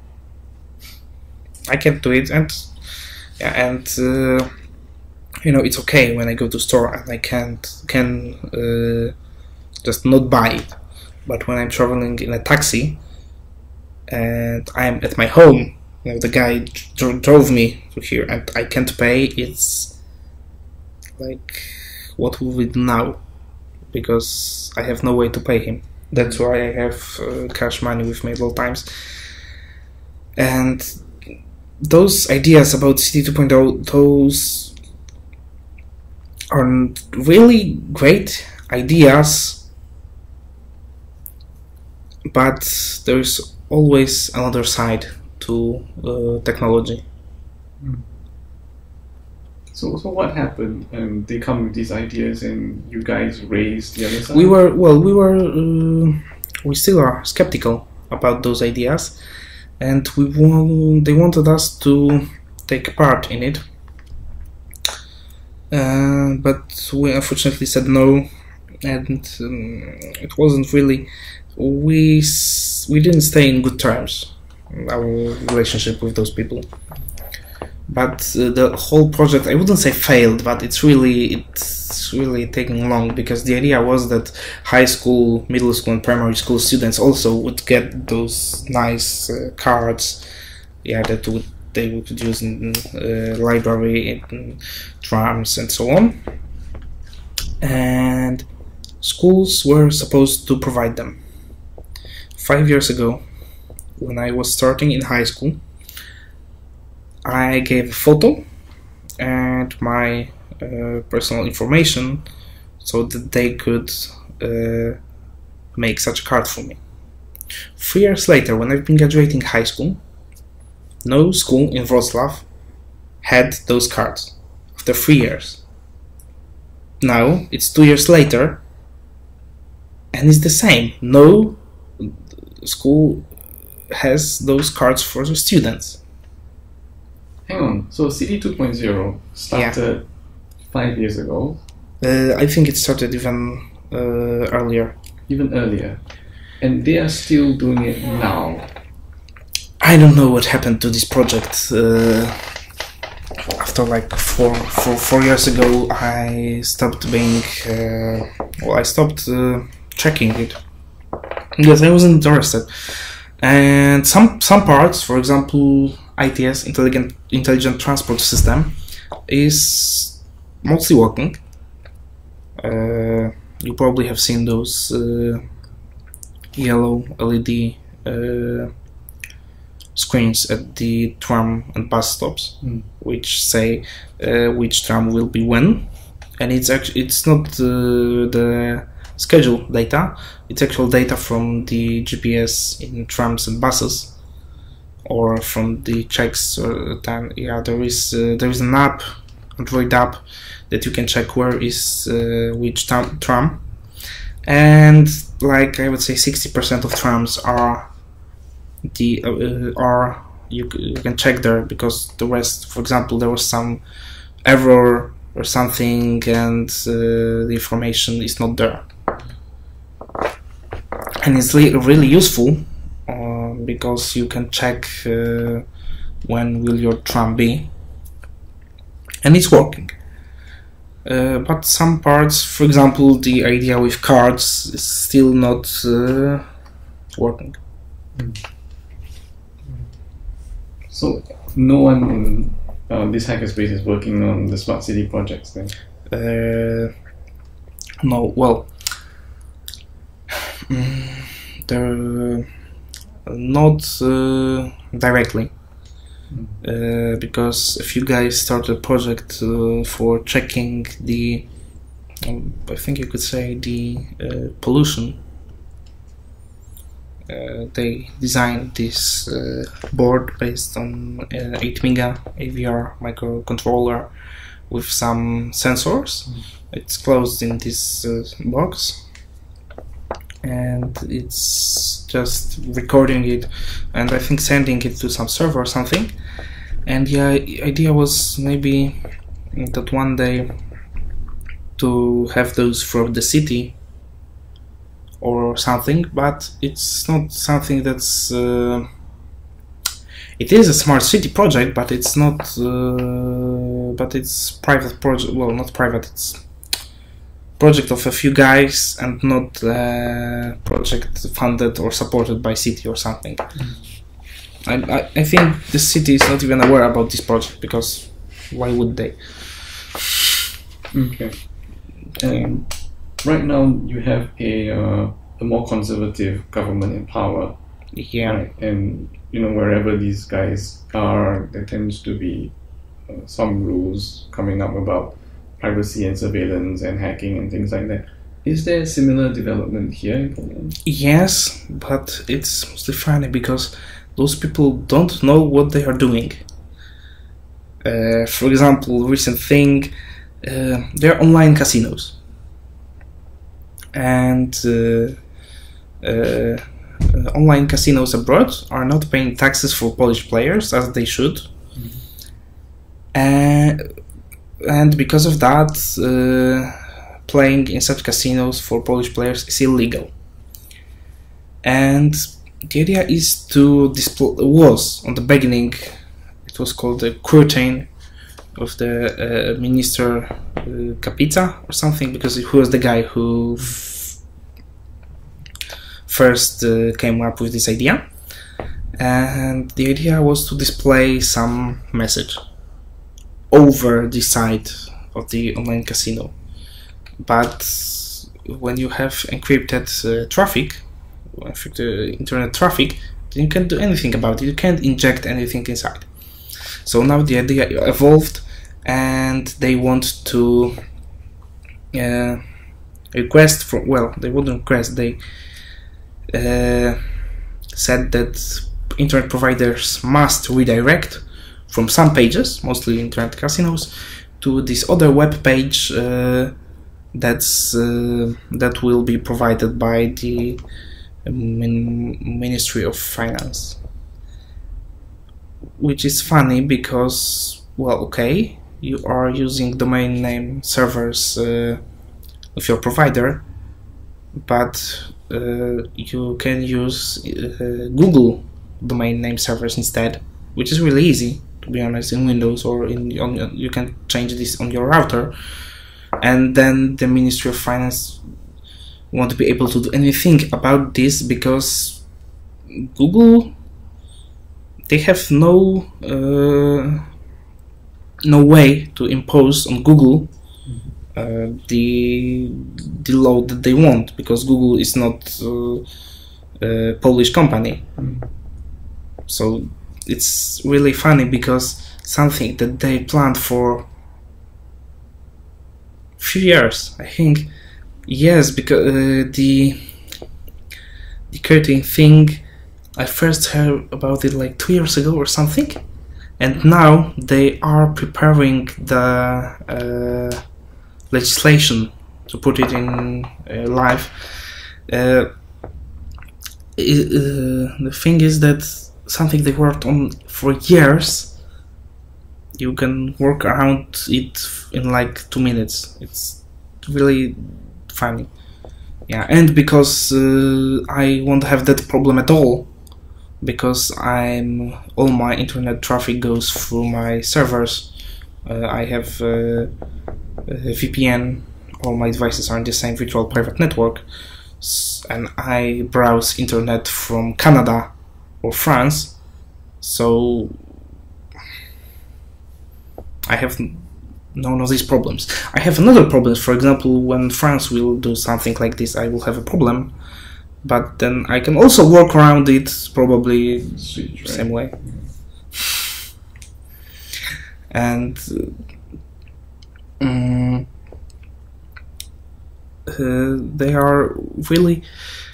I can't do it. And and uh, you know, it's okay when I go to store and I can't can uh, just not buy it. But when I'm traveling in a taxi and I'm at my home, you know, the guy dro drove me to here and I can't pay, it's like, what will we do now? Because I have no way to pay him. That's why I have uh, cash money with me at all times. And those ideas about City two point oh, those are really great ideas, but there's always another side to uh, technology. Mm. So, so what happened? Um, they come with these ideas, and you guys raised the other side. We were well. We were. Uh, we still are skeptical about those ideas, and we want, they wanted us to take part in it. Uh, but we unfortunately said no, and um, it wasn't really. We we didn't stay in good terms. Our relationship with those people. But uh, the whole project, I wouldn't say failed, but it's really it's really taking long, because the idea was that high school, middle school and primary school students also would get those nice uh, cards, yeah, that would they would use in uh, library, in trams and so on. And schools were supposed to provide them. Five years ago, when I was starting in high school, I gave a photo and my uh, personal information so that they could uh, make such a card for me. Three years later, when I've been graduating high school, no school in Wrocław had those cards after three years. Now it's two years later and it's the same. No school has those cards for the students. Hang on, so City two point oh started yeah. five years ago? Uh, I think it started even uh, earlier. Even earlier? And they are still doing it now? I don't know what happened to this project. Uh, after like four, four, four years ago, I stopped being... Uh, well, I stopped uh, checking it. Because I wasn't interested. And some, some parts, for example, I T S, Intelligent, Intelligent Transport System, is mostly working. Uh, you probably have seen those uh, yellow L E D uh, screens at the tram and bus stops, mm. which say uh, which tram will be when, and it's actually it's not uh, the schedule data; it's actual data from the G P S in trams and buses, or from the checks. Or then, yeah, there is uh, there is an app, Android app, that you can check where is uh, which tram, tram, and like I would say, sixty percent of trams are the uh, are you, you can check there, because the rest, for example, there was some error or something, and uh, the information is not there, and it's really useful. Uh, because you can check uh, when will your tram be, and it's working. Uh, but some parts, for example, the idea with cards is still not uh, working. So no one in uh, this hackerspace is working on the smart city projects then? Uh, no, well, there. Not uh, directly, uh, because a few guys started a project uh, for checking the, um, I think you could say, the uh, pollution. Uh, they designed this uh, board based on uh, eight mega A V R microcontroller with some sensors. Mm. It's closed in this uh, box, and it's just recording it and I think sending it to some server or something. And the idea was maybe that one day to have those from the city or something, but it's not something that's uh, it is a smart city project, but it's not uh, but it's private project, well, not private, it's project of a few guys and not uh, project funded or supported by city or something. I, I, I think the city is not even aware about this project, because why would they? Okay. Um, right now you have a uh, a more conservative government in power. Yeah. Right? And you know, wherever these guys are, there tends to be uh, some rules coming up about privacy and surveillance and hacking and things like that. Is there a similar development here in Poland? Yes, but it's mostly funny because those people don't know what they are doing. Uh, for example, recent thing, uh, there are online casinos, and uh, uh, uh, online casinos abroad are not paying taxes for Polish players as they should. Mm-hmm. And And because of that, uh, playing in such casinos for Polish players is illegal. And the idea is to display, was on the beginning, it was called the curtain of the uh, minister uh, Kapica or something, because he was the guy who f first uh, came up with this idea. And the idea was to display some message over the side of the online casino, but when you have encrypted uh, traffic, encrypted internet traffic, then you can't do anything about it. You can't inject anything inside. So now the idea evolved, and they want to uh, request for, well, they wouldn't request, they uh, said that internet providers must redirect from some pages, mostly internet casinos, to this other web page uh, that's uh, that will be provided by the min Ministry of Finance. Which is funny because, well, okay, you are using domain name servers uh, of your provider, but uh, you can use uh, Google domain name servers instead, which is really easy, to be honest, in Windows, or in on, you can change this on your router, and then the Ministry of Finance won't be able to do anything about this because Google, they have no uh, no way to impose on Google uh, the the law that they want, because Google is not uh, a Polish company. So it's really funny because something that they planned for few years, I think, yes, because uh, the the curtain thing, I first heard about it like two years ago or something, and now they are preparing the uh, legislation to put it in uh, live. Uh, it, uh, the thing is that something they worked on for years, you can work around it in like two minutes. It's really funny. Yeah, and because uh, I won't have that problem at all, because I'm all my internet traffic goes through my servers. Uh, I have uh, a V P N, all my devices are in the same virtual private network, and I browse internet from Canada or France, so I have none of these problems. I have another problem. For example, when France will do something like this, I will have a problem, but then I can also work around it probably the same way. And um, uh, they are really,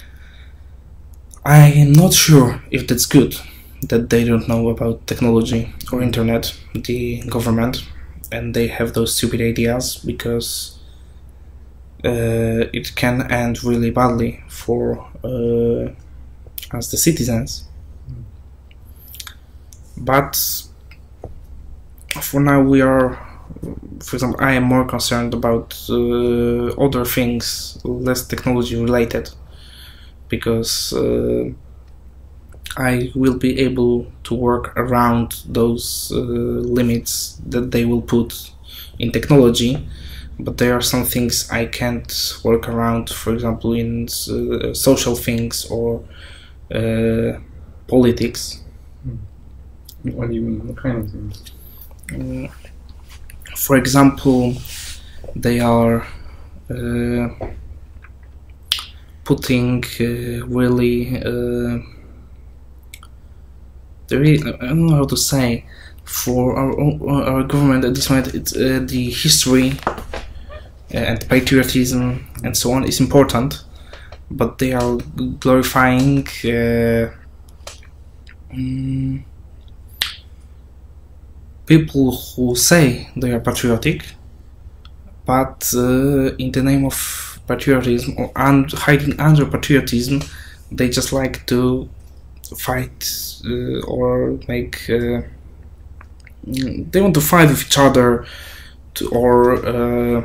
I am not sure if that's good that they don't know about technology or internet, the government, and they have those stupid ideas, because uh, it can end really badly for uh, us, the citizens. But for now we are for example, I am more concerned about uh, other things, less technology related, because uh, I will be able to work around those uh, limits that they will put in technology, but there are some things I can't work around, for example, in uh, social things or uh, politics. What do you mean? What kind of things? Uh, for example, they are uh, putting uh, really uh, really, I don't know how to say, for our our government at this moment, it's uh, the history and patriotism and so on is important, but they are glorifying uh, um, people who say they are patriotic, but uh, in the name of patriotism or un hiding under patriotism, they just like to fight uh, or make uh, they want to fight with each other to, or uh,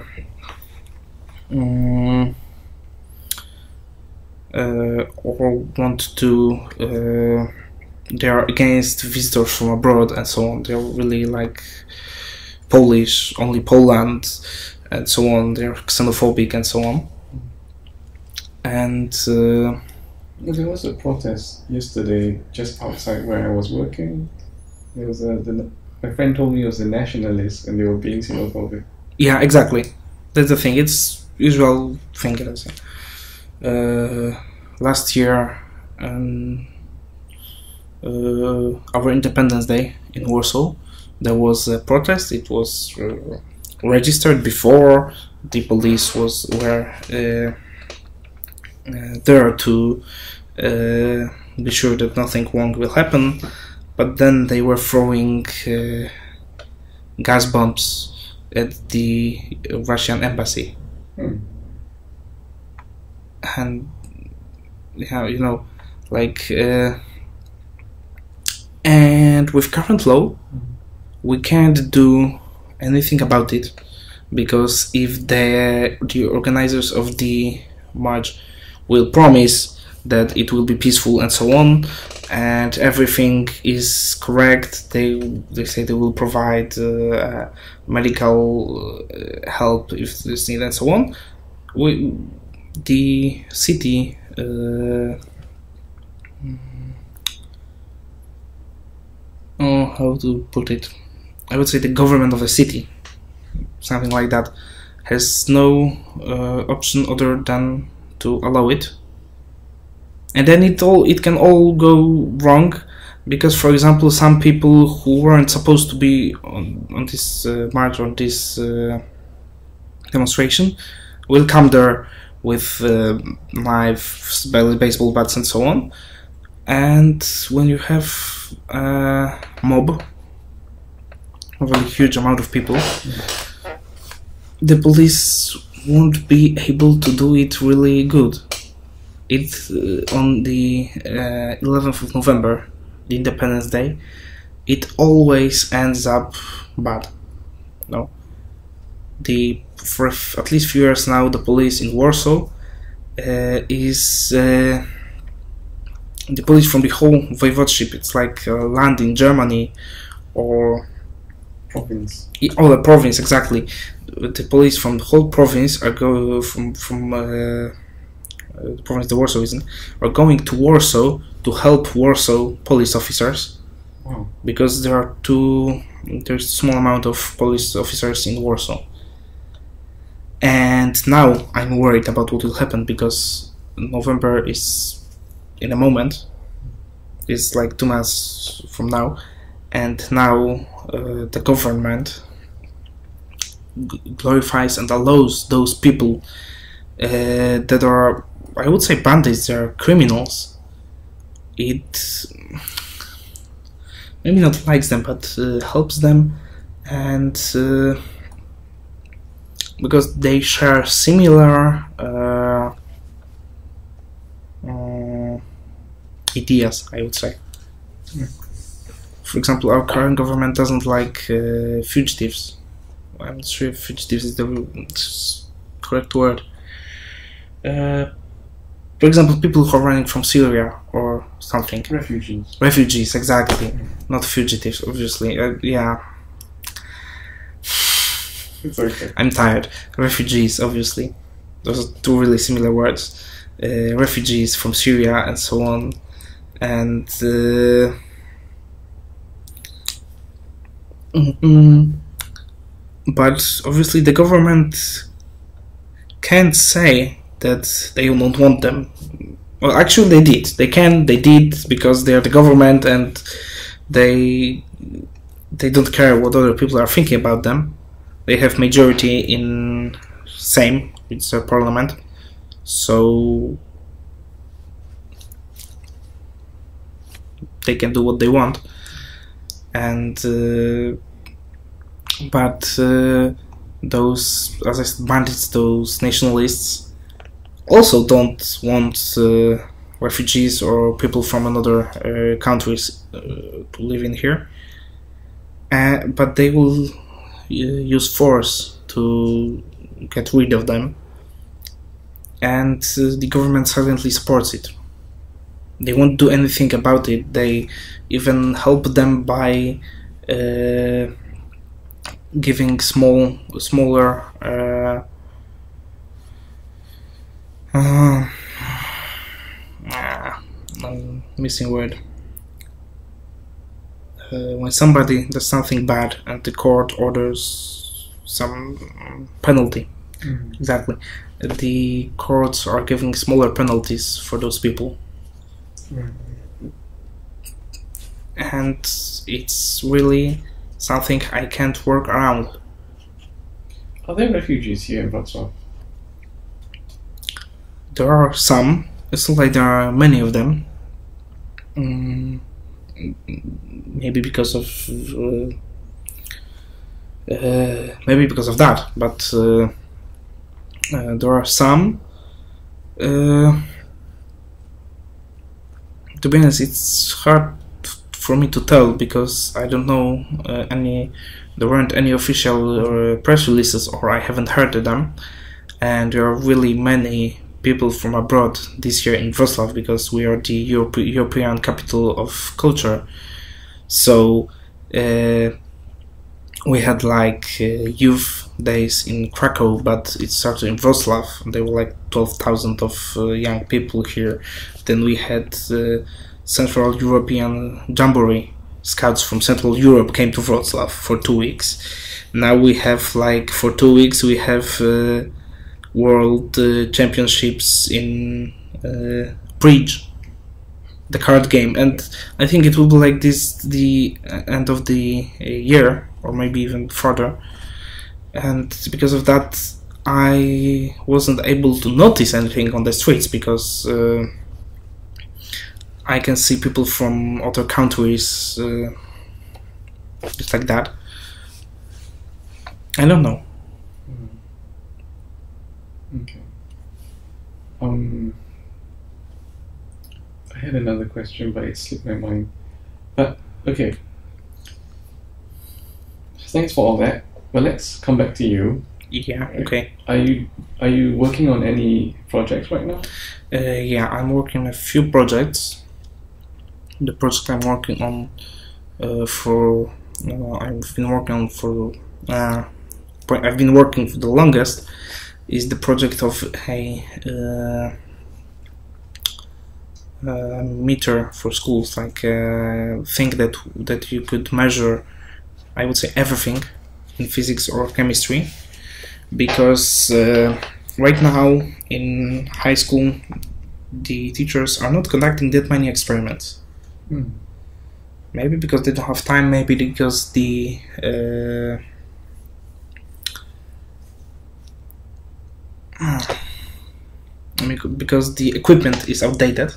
um, uh, or want to uh, they are against visitors from abroad and so on. They are really like Polish, only Poland and so on. They are xenophobic and so on. And uh, there was a protest yesterday just outside where I was working. There was a, the, my friend told me it was the nationalists and they were being xenophobic. Yeah, exactly. That's the thing. It's usual thing. Uh, last year, um, uh, our Independence Day in Warsaw, there was a protest. It was uh, registered before. The police was were uh, uh, there to uh, be sure that nothing wrong will happen. But then they were throwing uh, gas bombs at the Russian embassy. Hmm. And yeah, you know, like, uh, and with current law, mm-hmm. we can't do anything about it, because if the the organizers of the march will promise that it will be peaceful and so on, and everything is correct, they they say they will provide uh, medical help if this needed and so on. We, the city uh, oh, how to put it? I would say the government of the city, something like that, has no uh, option other than to allow it. And then it all it can all go wrong, because, for example, some people who weren't supposed to be on, on this uh, march, on this uh, demonstration, will come there with uh, knives, baseball bats, and so on. And when you have a mob of a huge amount of people, the police won't be able to do it really good. It uh, on the uh, eleventh of November, the Independence Day, it always ends up bad. No, the for at least few years now, the police in Warsaw uh, is uh, the police from the whole voivodeship. It's like uh, land in Germany or province. Oh, the province, exactly. The police from the whole province are go from from. Uh, Uh, the province the Warsaw is in, are going to Warsaw to help Warsaw police officers. Wow. Because there are two, there's a small amount of police officers in Warsaw. And now I'm worried about what will happen, because November is in a moment, it's like two months from now, and now uh, the government glorifies and allows those people uh, that are, I would say, bandits, they are criminals. It maybe not likes them, but uh, helps them, and uh, because they share similar uh, uh, ideas, I would say. Yeah. For example, our current government doesn't like uh, fugitives. I'm not sure if fugitives is the correct word. Uh, for example, people who are running from Syria or something. Refugees. Refugees, exactly. Mm. Not fugitives, obviously. Uh, yeah. It's okay. I'm tired. Refugees, obviously. Those are two really similar words. Uh, refugees from Syria and so on. And uh, mm, but obviously the government can't say that they don't want them. Well, actually they did. They can, they did, because they are the government and they they don't care what other people are thinking about them. They have majority in Sejm, it's their parliament, so they can do what they want. And uh, but uh, those, as I said, bandits, those nationalists, also don't want uh, refugees or people from another uh, countries uh, to live in here. Uh, but they will uh, use force to get rid of them, and uh, the government silently supports it. They won't do anything about it. They even help them by uh, giving small, smaller. Uh, uh, ah, I'm missing word. Uh, when somebody does something bad and the court orders some penalty, mm. exactly, the courts are giving smaller penalties for those people. Mm. And it's really something I can't work around. Are there refugees here in Wrocław? There are some. It's not like there are many of them. Mm, maybe because of uh, uh, maybe because of that, but uh, uh, there are some. Uh, to be honest, it's hard for me to tell because I don't know uh, any. There weren't any official uh, press releases, or I haven't heard of them. And there are really many people from abroad this year in Wrocław because we are the Europe European capital of culture. So uh, we had like uh, youth days in Krakow, but it started in Wrocław. There were like twelve thousand of uh, young people here. Then we had uh, Central European Jamboree. Scouts from Central Europe came to Wrocław for two weeks. Now we have like for two weeks we have uh, World uh, Championships in uh, Bridge, the card game, and I think it will be like this the end of the uh, year, or maybe even further. And because of that, I wasn't able to notice anything on the streets because uh, I can see people from other countries uh, just like that. I don't know. Okay. Um, I had another question, but it slipped my mind. But okay. Thanks for all that. But let's come back to you. Yeah. Okay. Are you are you working on any projects right now? Uh, yeah, I'm working on a few projects. The project I'm working on uh, for uh, I've been working on for uh, I've been working for the longest is the project of a uh, uh, meter for schools, like a thing that that you could measure, I would say, everything in physics or chemistry, because uh, right now in high school the teachers are not conducting that many experiments. Mm. Maybe because they don't have time, maybe because the uh, because the equipment is outdated.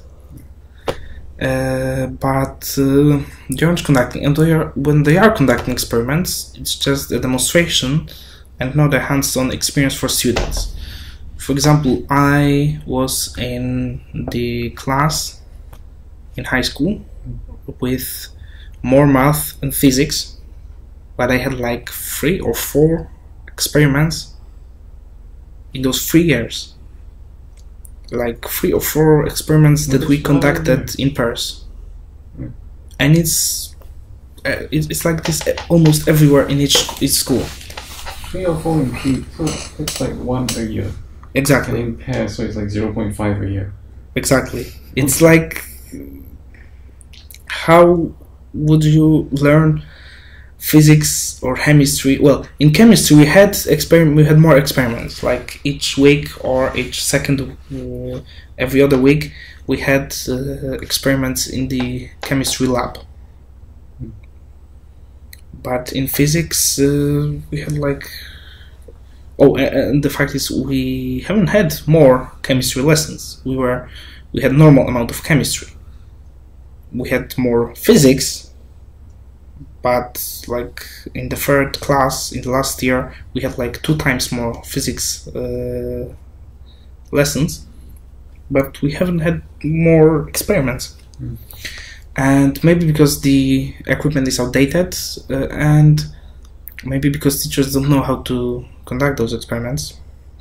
Uh, but uh, they aren't conducting, and they are, when they are conducting experiments, it's just a demonstration and not a hands-on experience for students. For example, I was in the class in high school with more math and physics, but I had like three or four experiments in those three years. Like three or four experiments that we conducted in pairs. Yeah. And it's uh, it's like this almost everywhere in each, each school. Three or four in P, so it's like one a year. Exactly. And in pairs, so it's like zero point five a year. Exactly. It's like, how would you learn physics or chemistry? Well, in chemistry we had experiment. We had more experiments. Like each week or each second, uh, every other week, we had uh, experiments in the chemistry lab. But in physics, uh, we had like. Oh, and the fact is, we haven't had more chemistry lessons. We were, we had normal amount of chemistry. We had more physics, but like in the third class in the last year, we had like two times more physics uh, lessons, but we haven't had more experiments. Mm. And maybe because the equipment is outdated, uh, and maybe because teachers don't know how to conduct those experiments.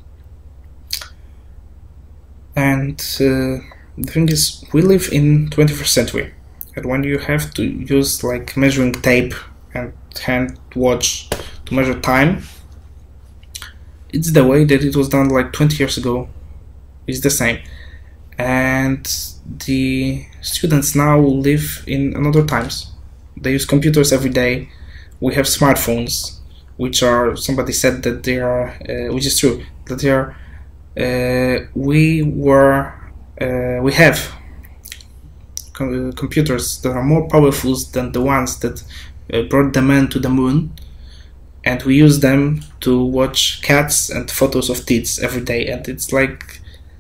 And uh, the thing is, we live in twenty-first century, and when you have to use like measuring tape and hand watch to measure time, it's the way that it was done like twenty years ago. It's the same. And the students now live in another times. They use computers every day. We have smartphones, which are, somebody said that they are, uh, which is true, that they are, uh, we were, uh, we have com computers that are more powerful than the ones that uh, brought the man to the moon, and we use them to watch cats and photos of tits every day, and it's like,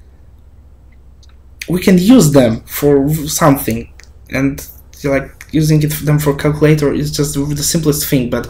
we can use them for something, and like using it them for calculator is just the simplest thing, but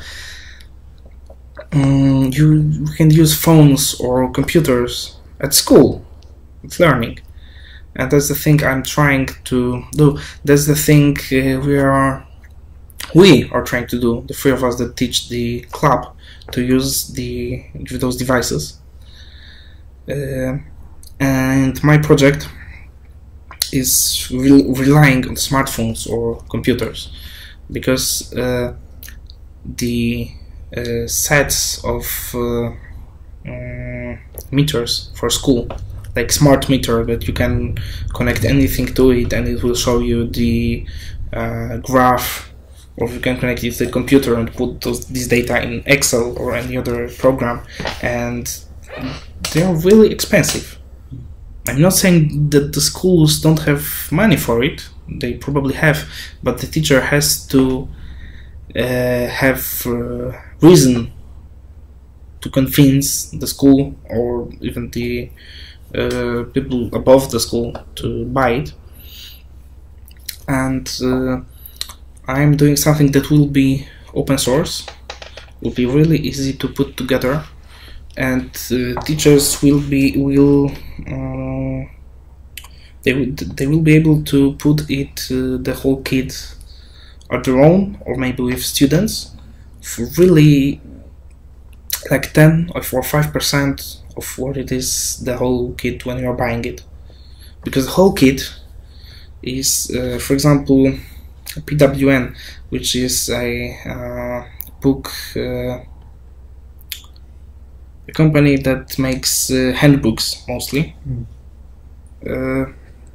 um, you, you can use phones or computers at school. It's learning, and that's the thing I'm trying to do. That's the thing uh, we are we are trying to do. The three of us that teach the club to use the those devices, uh, and my project is re relying on smartphones or computers, because uh, the uh, sets of uh, um, meters for school, like smart meter that you can connect anything to it and it will show you the uh, graph, or you can connect it to the computer and put those, this data in Excel or any other program, and they are really expensive. I'm not saying that the schools don't have money for it, they probably have, but the teacher has to uh, have uh, reason to convince the school or even the uh, people above the school to buy it. And uh, I'm doing something that will be open source, will be really easy to put together, and uh, teachers will be will uh, they will they will be able to put it uh, the whole kit on their own, or maybe with students, for really like ten or five percent of what it is the whole kit when you're buying it, because the whole kit is uh, for example P W N, which is a uh, book uh, a company that makes uh, handbooks mostly. Mm. Uh,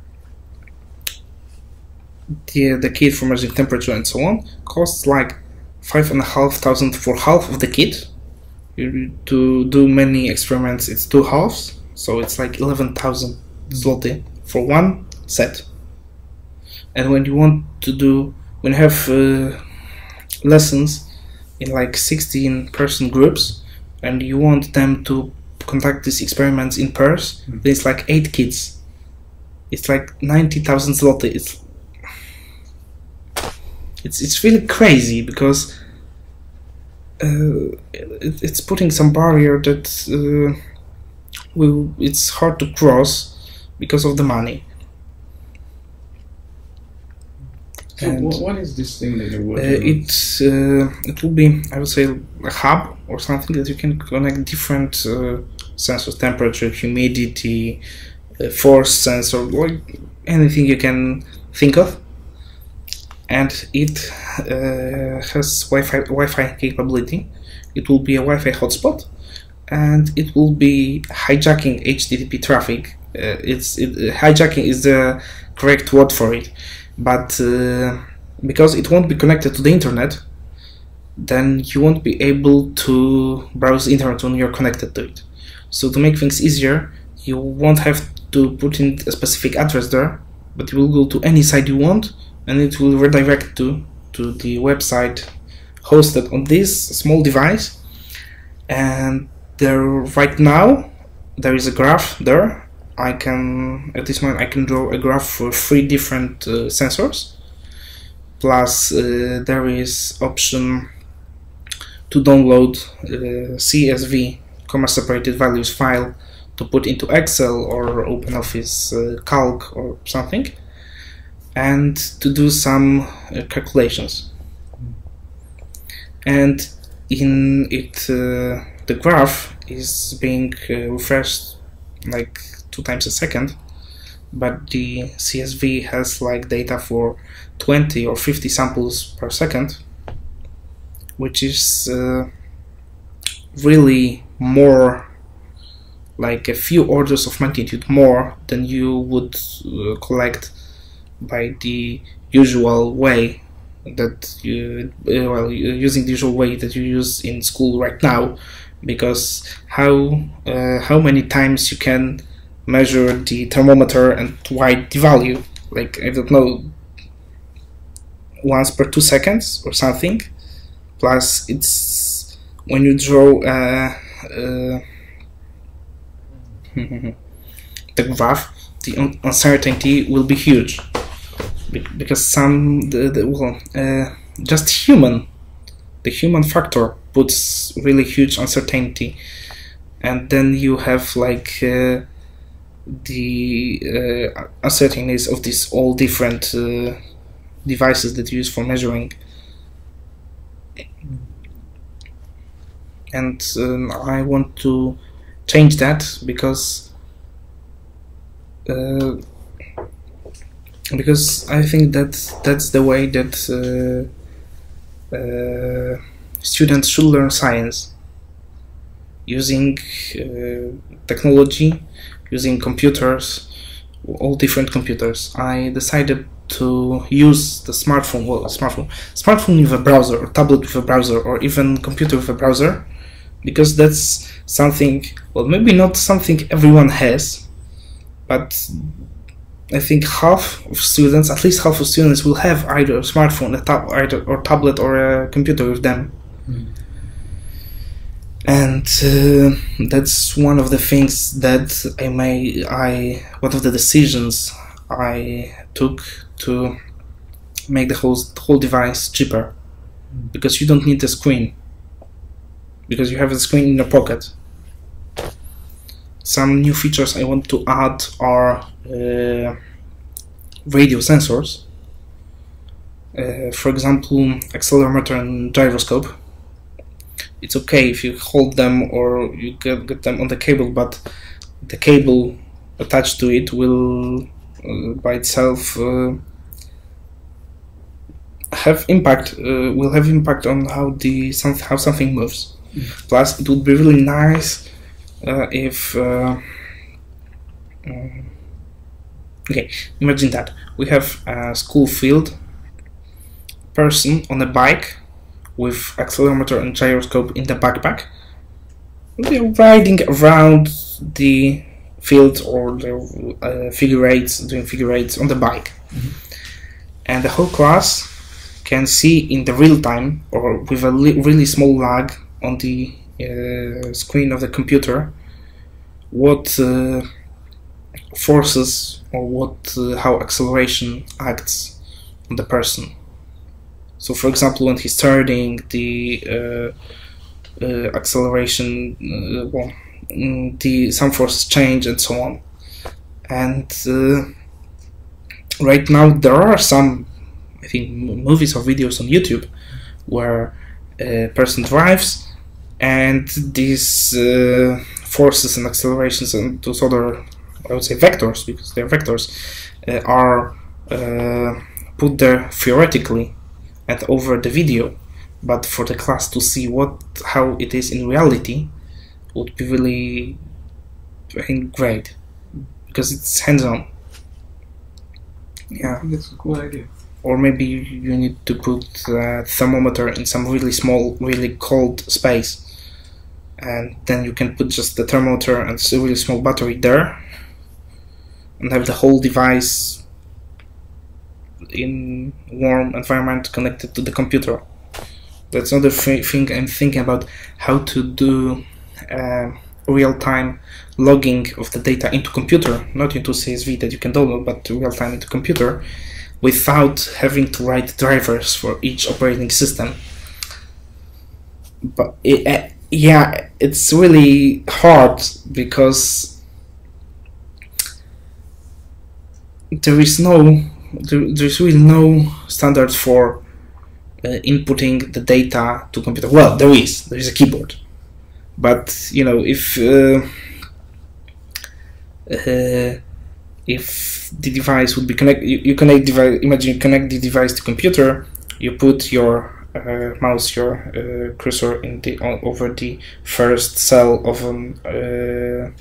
the the kit for measuring temperature and so on costs like five and a half thousand for half of the kit. You, to do many experiments, it's two halves, so it's like eleven thousand zloty for one set. And when you want to do, when you have uh, lessons in like sixteen person groups, and you want them to conduct these experiments in pairs, mm. then it's like eight kids. It's like ninety thousand zloty. It's, it's it's really crazy, because uh, it, it's putting some barrier that uh, will, it's hard to cross because of the money. So wh- what is this thing that you're Uh, working on? it's uh, it will be, I would say, a hub or something that you can connect different uh, sensors: temperature, humidity, uh, force sensor, like anything you can think of. And it uh, has Wi-Fi Wi-Fi capability. It will be a Wi-Fi hotspot, and it will be hijacking H T T P traffic. Uh, it's it, uh, hijacking is the correct word for it, but uh, because it won't be connected to the internet, then you won't be able to browse the internet when you're connected to it. So to make things easier, you won't have to put in a specific address there, but you will go to any site you want, and it will redirect to to the website hosted on this small device. And there, right now, there is a graph there. I can, at this moment, I can draw a graph for three different uh, sensors. Plus, uh, there is option to download uh, C S V, comma separated values file, to put into Excel or OpenOffice uh, Calc or something, and to do some uh, calculations. And in it, uh, the graph is being uh, refreshed like two times a second, but the C S V has like data for twenty or fifty samples per second, which is uh, really more, like a few orders of magnitude more than you would uh, collect by the usual way that you, uh, well, using the usual way that you use in school right now. Because how uh, how many times you can measure the thermometer and write the value? Like, I don't know, once per two seconds or something. Plus, it's when you draw uh, uh, the graph, the un uncertainty will be huge, Be because some the, the, well, uh, just human, the human factor puts really huge uncertainty, and then you have like uh, the uh, uncertainties of these all different uh, devices that you use for measuring. And um, I want to change that because uh, because I think that that's the way that uh, uh, students should learn science, using uh, technology, using computers, all different computers. I decided to use the smartphone, well, smartphone, smartphone with a browser, or tablet with a browser, or even computer with a browser, because that's something, well, maybe not something everyone has, but I think half of students, at least half of students, will have either a smartphone, a tab either, or tablet, or a computer with them. Mm. And uh, that's one of the things that I may, I, one of the decisions I took to make the whole, whole device cheaper, because you don't need the screen, because you have a screen in your pocket. Some new features I want to add are uh, radio sensors, uh, for example, accelerometer and gyroscope. It's okay if you hold them or you get, get them on the cable, but the cable attached to it will uh, by itself uh, have impact, uh, will have impact on how the some, how something moves. Mm. Plus, it would be really nice uh, if uh, um, okay, imagine that we have a school field, person on a bike with accelerometer and gyroscope in the backpack. They're riding around the field, or the uh, figure eights, doing figure eights on the bike. Mm-hmm. And the whole class can see in the real time, or with a really small lag on the uh, screen of the computer, what uh, forces or what uh, how acceleration acts on the person. So, for example, when he's turning, the uh, uh, acceleration, uh, well, the some forces change and so on. And uh, right now there are some, I think, movies or videos on YouTube where a person drives and these uh, forces and accelerations and those other, I would say, vectors, because they're vectors, uh, are uh, put there theoretically and over the video, but for the class to see what how it is in reality would be really, I think, great, because it's hands-on. Yeah, that's a cool idea. Or maybe you need to put a thermometer in some really small, really cold space, and then you can put just the thermometer and a really small battery there, and have the whole device in warm environment connected to the computer. That's another thing I'm thinking about, how to do uh, real-time logging of the data into computer, not into C S V that you can download, but real-time into computer, without having to write drivers for each operating system. But it, uh, yeah, it's really hard because there is no there, there's really no standard for uh, inputting the data to computer. Well, there is there is a keyboard, but you know, if uh, uh, if the device would be connect, you, you connect device. Imagine you connect the device to computer. You put your uh, mouse, your uh, cursor in the on, over the first cell of an uh,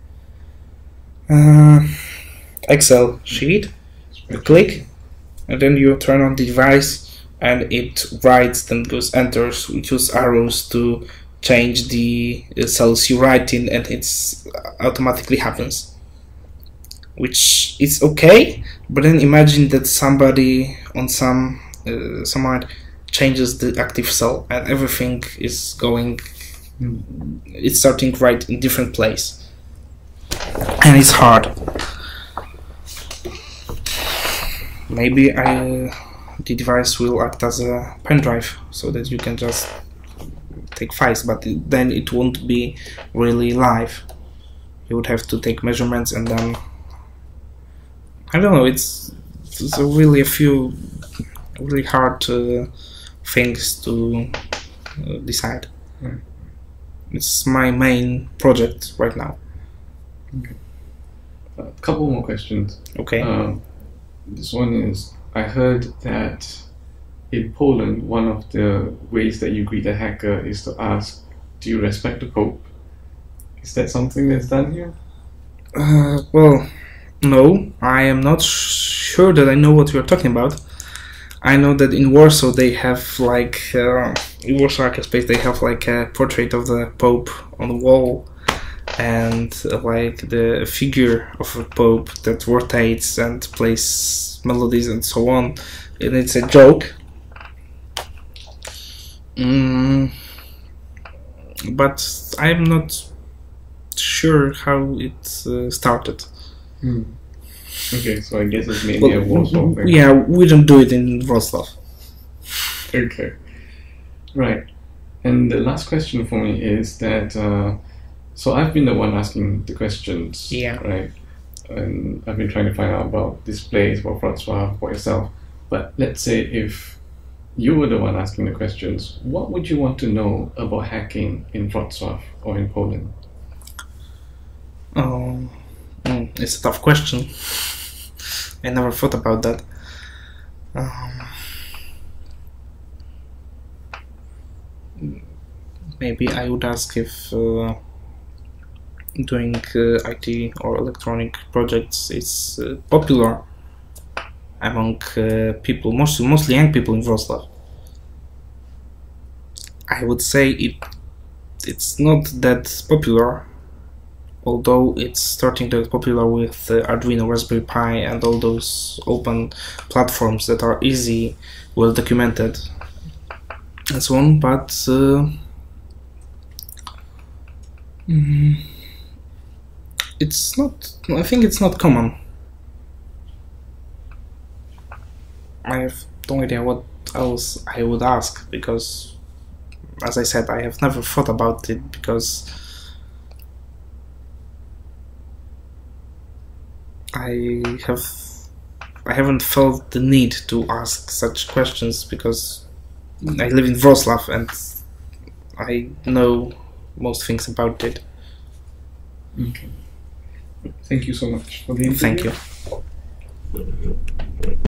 uh, Excel sheet. You click, and then you turn on the device, and it writes. Then goes enters. We choose arrows to change the cells you write in, and it's automatically happens. Which is okay, but then imagine that somebody on some uh, someone changes the active cell and everything is going, it's starting right in different place, and it's hard. Maybe I, the device will act as a pen drive so that you can just take files, but then it won't be really live. You would have to take measurements, and then I don't know, it's, it's a really a few really hard uh, things to uh, decide. Mm. It's my main project right now. Okay. A couple more questions. Okay. Um, this one is, I heard that in Poland, one of the ways that you greet a hacker is to ask, do you respect the Pope? Is that something that's done here? Uh, well, no, I am not sure that I know what you're talking about. I know that in Warsaw they have like, uh, in Wroclaw Hackerspace they have like a portrait of the Pope on the wall, and uh, like the figure of a Pope that rotates and plays melodies and so on, and it's a joke. Mm, but I'm not sure how it uh, started. Hmm. Okay, so I guess it's mainly well, a Warsaw thing. Yeah, we don't do it in Wroclaw. Okay, right. And the last question for me is that, uh, so I've been the one asking the questions, Yeah. right? And I've been trying to find out about this place, about Wrocław, for yourself. But let's say if you were the one asking the questions, what would you want to know about hacking in Wrocław or in Poland? Um, mm, it's a tough question. I never thought about that. Um, maybe I would ask if uh, doing uh, I T or electronic projects is uh, popular among uh, people, mostly mostly young people in Wrocław. I would say it it's not that popular, although it's starting to get popular with uh, Arduino, Raspberry Pi, and all those open platforms that are easy, well documented, and so on. But uh, mm, it's not. I think it's not common. I have no idea what else I would ask, because, as I said, I have never thought about it, because I have I haven't felt the need to ask such questions because I live in Wroclaw and I know most things about it. Okay. Thank you so much for the interview. Thank you.